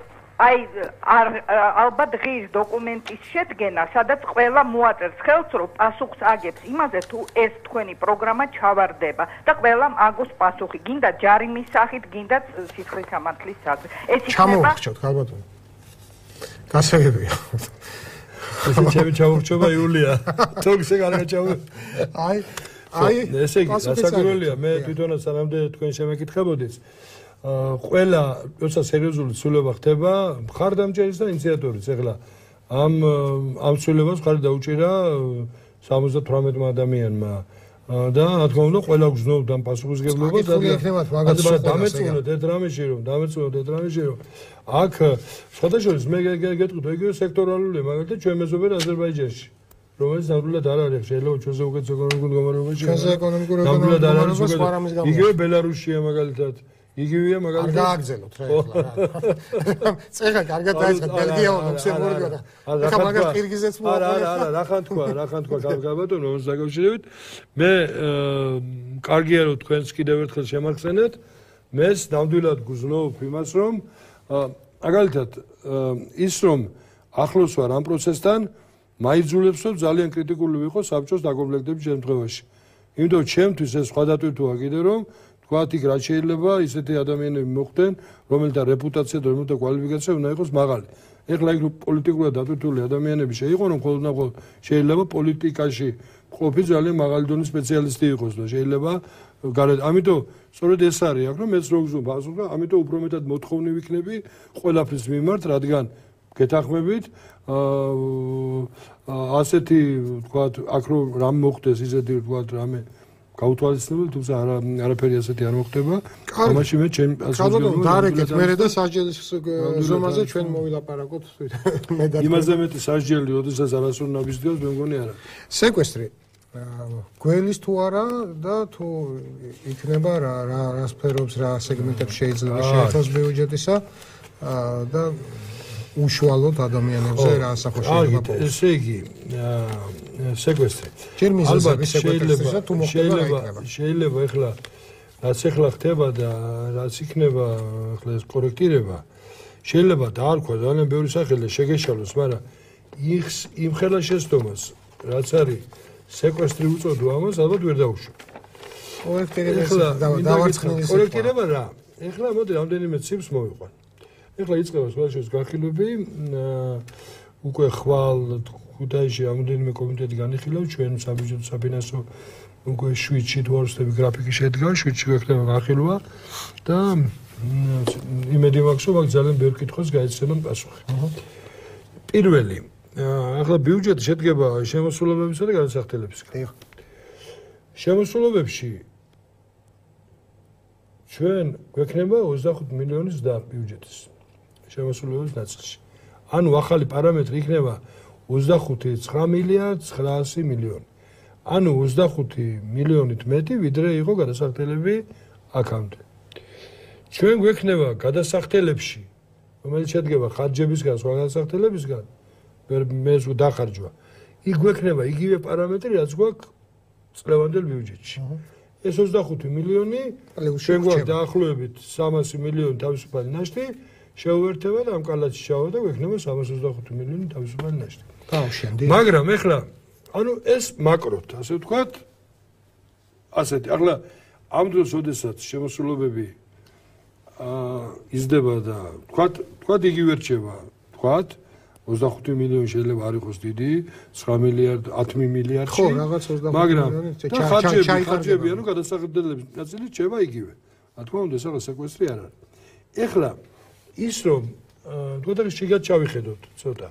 აი ალბათ ღირს დოკუმენტის შედგენა, სადაც ყველა მოაწერს ხელს, რომ პასუხს აგებს იმაზე, თუ ეს თქვენი პროგრამა ჩავარდება და ყველამ აგოს პასუხი, გინდა ჯარიმის სახით, გინდა სისხლის სამართლის სახით. ეს იქნება ჩამოვარჩევთ, ალბათო. გასაგებია. ესე ჩემი ჩამორჩება იულია. თორსე კარგად ჩამო. აი, ესე იგი, გასაგებია, მე თვითონაც სანამდე თქვენ შემეკითხებოდით. ყველა როცა სერიოზული ცვლილება ხდება, მხარდამჭერის და ინიციატორის. ეხლა ამ ცვლილებას მხარი დაუჭირა 78 ადამიანმა და რა თქმა უნდა, ყველა გრძნობდა პასუხისმგებლობას და დამეწუნოთ ერთ რამეში, რომ აქ სხვადასხვა მე გეტყვით, იგივე სექტორალურია, მაგალითად ჩვენ მეზობელი აზერბაიჯანში, რომელიც ნამდვილად არ არის, შეიძლება ჩვენზე უკეთ ეკონომიკურ მდგომარეობაში. ჩვენზე ეკონომიკურ მდგომარეობაში სხვა რამის გამო. იგივე ბელარუსია მაგალითად. იგივეა მაგალითად. არ გააგზელოთ რა ეხლა. წეხა კარგად დაიწყეთ ბელგია ლუქსემბურგი და ეხლა მაგას ყირგიზეთს მოაყოლეთ. არა, რახან თქვა გაბატონო ომს დაკავშირებით. მე კარგია რომ თქვენს კიდევ ერთხელ შემახსენეთ. მეც ნამდვილად გუზნობ იმას რომ მაგალითად ის რომ ახლოს ვარ ამ პროცესთან მაიძულებს რომ ძალიან კრიტიკული ვიყო საბჭოს დაკომპლექტების შემთხვევაში. იმიტომ ჩემთვის ეს სხვა დატვირთვაა კიდე რომ თქვათ იქ რა შეიძლება ისეთი ადამიანები მოხდნენ, რომელთა რეპუტაცია და რომელთა კვალიფიკაცია უნდა იყოს მაღალი. ეხლა იქ პოლიტიკურად დატვირთული ადამიანები შეიყო, რომ მხოლოდ შეიძლება პოლიტიკაში ყოფი ძალიან მაღალი დონის სპეციალისტი იყოს და შეიძლება გარეთ. ამიტომ სწორედ ეს არის აქ, რომ მეც რო გზნობ პასუხი, ამიტომ უფრო მეტად მოთხოვნი ვიქნები ყველაფრის მიმართ, რადგან გეთანხმებით ასეთი თქვათ აქ რომ რამ მოხდეს ისეთი თქვათ რამე გაუთვალისწინებელ, თუმცა არაფერი ასეთი არ მოხდება. ამაში მე ჩემ პასუხს დარეკეთ მერე და სასჯელის ზომაზე ჩვენ მოვილაპარაკოთ მე და იმაზე მეტი სასჯელი, როდესაც არასრულ ნაბიჯს დგას, მე მგონი არა. სეკვესტრი გველის თუ არა და თუ იქნება რა სფერობს, რა სეგმენტებს შეიძლება შეეხოს ბიუჯეტისა და უშუალოდ ადამიანებზე რა ასახო შეიძლება პოულს. ესე იგი, სეკვესტრი. ჯერ მიზეზები სეკვესტრისა თუ მოხდება რა იქნება. შეიძლება ეხლა რაც ეხლა ხდება და რაც იქნება ეხლა ეს კორექტირება, შეიძლება დაარქვა ძალიან ბევრი სახელი და შეგეშალოს, მაგრამ იმ ხელა შესდომას, რაც არის სეკვესტრი უწოდო ამას, ალბათ ვერ დაუშვებ. კორექტირება რა? ეხლა მოდი რამდენიმე ციფრს მოვიყვან. ეხლა იწყება სხვადასხვა განხილვები, უკვე ხვალ ქუთაისში რამდენიმე კომიტეტი განიხილავს, ჩვენ საბიუჯეტო საფინანსო უკვე 7-ში თვაროსტები გრაფიკი შედგა, 7-ში გვექნება განხილვა და იმედი მაქვს, რომ ძალიან ბევრ კითხვას გაეცემა პასუხი. პირველი, ახლა ბიუჯეტი შედგება შემოსულობებისა და გადასახადებებისგან. შემოსულობებში ჩვენ გვექნება 25 მილიონის და ბიუჯეტის შემოსულობების ნაწილში. ანუ ახალი პარამეტრი იქნება 25,9 მილიარდ 900 მილიონი. ანუ 25 მილიონით მეტი ვიდრე იყო გადასახადები აქამდე. ჩვენ გვექნება გადასახადებში, რომელიც შედგება ხარჯებისგან, სხვა გადასახადებებისგან, მე დახარჯვა. იქ გვექნება იგივე პარამეტრი, რაც გვაქვს წლევანდელ ბიუჯეტში. ეს 25 მილიონი ჩვენ გვაქვს დაახლოებით 300 მილიონი თავისუფალი ნაშთი, შეუერთება და ამ კალათში ჩავა და გვექნება 325 მილიონი თავისუფალი ნაშთი. გავშენდი. მაგრამ ეხლა ანუ ეს მაკროთ, ასე ვთქვათ, ასეთი. ახლა ამ დროს, როდესაც შემოსულობები იზრდება და ვთქვათ იგივე რჩება, ვთქვათ 25 მილიონი შეიძლება არ იყოს დიდი, 9 მილიარდ, 10 მილიარდში. ხო, რაღაც 25 მაგრამ ხარჯები, ანუ გადასახადებლების ნაწილი რჩება იგივე. რა თქმა უნდა, ეს ახლა სეკვესტრი არ არის. ეხლა ის რომ თქვათ რომ შეგად ჩავიხედოთ ცოტა.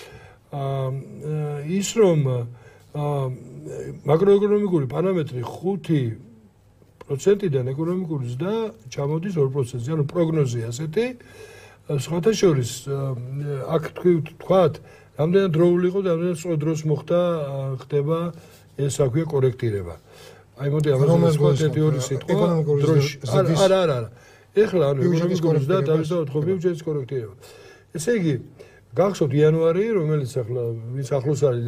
ის რომ მაკროეკონომიკური პარამეტრი 5%-დან ეკონომიკური ზრდა ჩამოდის 2%-ზე, ანუ პროგნოზია ასეთი. სხვათა შორის აქ თქვათ, რამდენად დროული იყო და რამდენად სწორ დროს ხდება ეს აქვია კორექტირება. აი მოდი ამაზე ვთქვათ ერთი-ორი სიტყვა დროში. არა. ეხლა ანუ ეკონომიკური ზრდა დავისაუბროთ ხო ბიუჯეტის კორექტირება. ესე იგი, გახსოვთ იანვარი, რომელიც ახლა ვინც ახლოს არის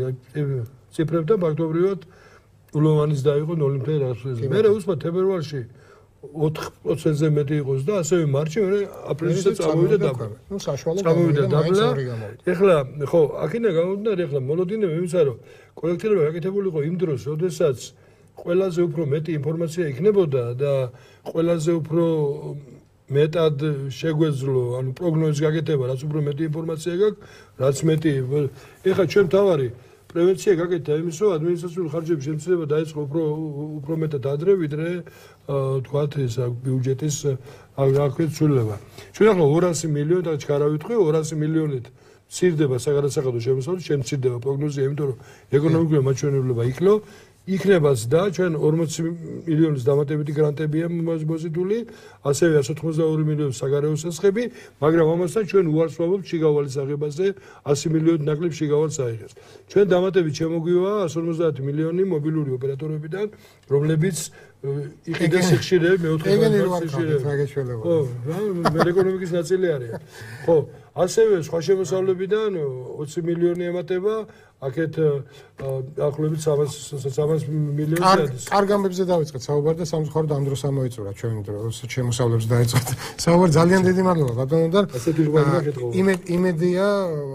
ციფრებთან ფაქტობრივად ულოვანის დაიღო 0.9%. მე უსმოთ თებერვალში 4%-ზე მეტი იყოს და ასევე მარტში მე აპრილისაც წამოვიდა დაბლა. ნუ საშუალო წამოვიდა დაბლა. გამოდი. ეხლა ხო, აქედან გამომდინარე ეხლა მოლოდინები იმისა რომ კოლექტივება გაკეთებული იყო იმ დროს, როდესაც ყველაზე უფრო მეტი ინფორმაცია იქნებოდა და ყველაზე უფრო მეტად შეგვეძლო, ანუ პროგნოზის გაკეთება, რაც უფრო მეტი ინფორმაცია გაქვს, რაც მეტი ეხლა ჩვენ თავარი პრევენცია გაკეთდა იმის რომ ადმინისტრაციული ხარჯების შემცირება დაიწყო უფრო მეტად ადრე ვიდრე თქვათ ეს ბიუჯეტის აქვე ცვლილება. ჩვენ ახლა 200 მილიონი და ჩქარა ვიტყვი 200 მილიონით მცირდება საგადასახადო შემოსავლის, ჩვენ მცირდება პროგნოზია, იმიტომ რომ ეკონომიკური მაჩვენებლება იქნებაც და ჩვენ 40 მილიონის დამატებითი გრანტებია მოზიდული, ასევე 182 მილიონის საგარეო სასხები, მაგრამ ამასთან ჩვენ უარს ვამბობთ შიგავალის აღებაზე 100 მილიონი ნაკლებ შიგავალს აიღეს. ჩვენ დამატებით შემოგვივა 150 მილიონი მობილური ოპერატორებიდან, რომლებიც იყიდეს სიხშირეები მეოთხე სიხშირეები. ხო, მე ეკონომიკის ნაწილი არიან. ხო, ასევე სხვა შემოსავლებიდან 20 მილიონი ემატება აქეთ ახლობით 300 მილიონი არის. კარგ ამბებზე დავიწყეთ საუბარი და სამწუხაროდ ამ დროს ამოიწურა ჩვენ დროს შემოსავლებს დაიწყეთ. საუბარი ძალიან დიდი მადლობა ბატონო და იმედია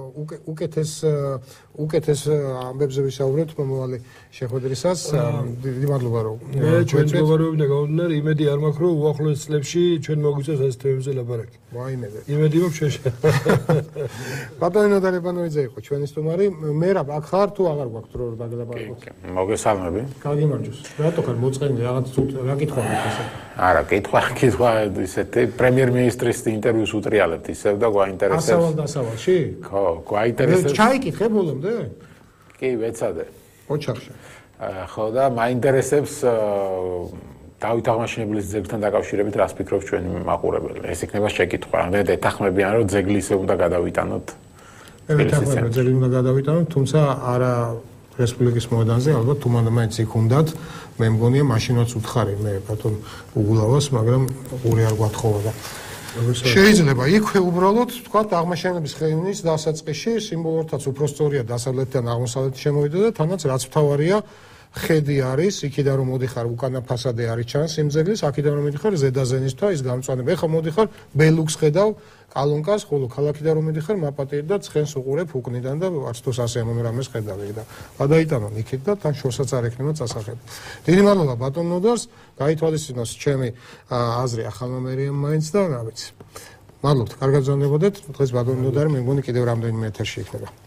უკეთეს ამბებზე ვისაუბრებთ მომავალი შეხვედრისას. დიდი მადლობა რომ ჩვენ მოგბარებინა გამომდინარე იმედი არ მაქვს რომ უახლოეს წლებში ჩვენ მოგვიწევს ეს თემებზე ლაპარაკი. ვაიმედე. იმედი მაქვს შეშ. ბატონო დარებანოიძე იყო ჩვენი სტუმარი. მე რა აქ ხარ თუ აღარ გვაქვს დრო რომ დაგლაპარაკოთ? მოგესალმები. გაგიმარჯოს. რატო ხარ მოწყენილი რაღაც რა კითხვა აქვს ესე? არა, კითხვა ისეთი პრემიერ-მინისტრის ინტერვიუს უტრიალებთ ისევ და გვაინტერესებს. დასავალში? ხო, გვაინტერესებს. ჩაიკითხე ბოლომდე? კი, ვეცადე. ოჩახში. ხო და მაინტერესებს დავით აღმაშენებლის ძეგლთან დაკავშირებით რას ფიქრობს ჩვენი მაყურებელი? ეს იქნება შეკითხვა. რამდენად ეთანხმებიან რომ ძეგლი ისე უნდა გადავიტანოთ? ეთანხმებიან ძეგლი უნდა გადავიტანოთ, თუმცა არა რესპუბლიკის მოედანზე, ალბათ თუ მაინც იქ უნდათ, მე მგონია მაშინაც უთხარი მე ბატონ უგულავას, მაგრამ ორი არ გვათხოვდა. შეიძლება იქვე უბრალოდ თქვა აღმაშენების ხელის დასაწყისში სიმბოლურთაც უფრო სწორია დასავლეთიდან აღმოსავლეთი შემოვიდა და თანაც რაც მთავარია ხედი არის, იქიდან რომ მოდიხარ უკანა ფასადე არის ჩანს იმ ძეგლის, აქედან რომ მიდიხარ ზედაზენისთა ის გამწვანება. ეხლა მოდიხარ ბელუქს ხედავ, კალუნკას, ხოლო ქალაქიდან რომ მიდიხარ მაპატიერ და ცხენს უყურებ უკნიდან და არც თოს ასე ამონ რამეს ხედავი და გადაიტანონ იქით და თან შორსაც არ ექნება წასახები. დიდი მადლობა ბატონ ნოდარს, გაითვალისწინოს ჩემი აზრი ახალმა მერიამ მაინც და რა ვიცი. მადლობთ, კარგად ზონდებოდეთ. დღეს ბატონ ნოდარი მე მგონი კიდევ რამდენიმე ეთერში იქნება.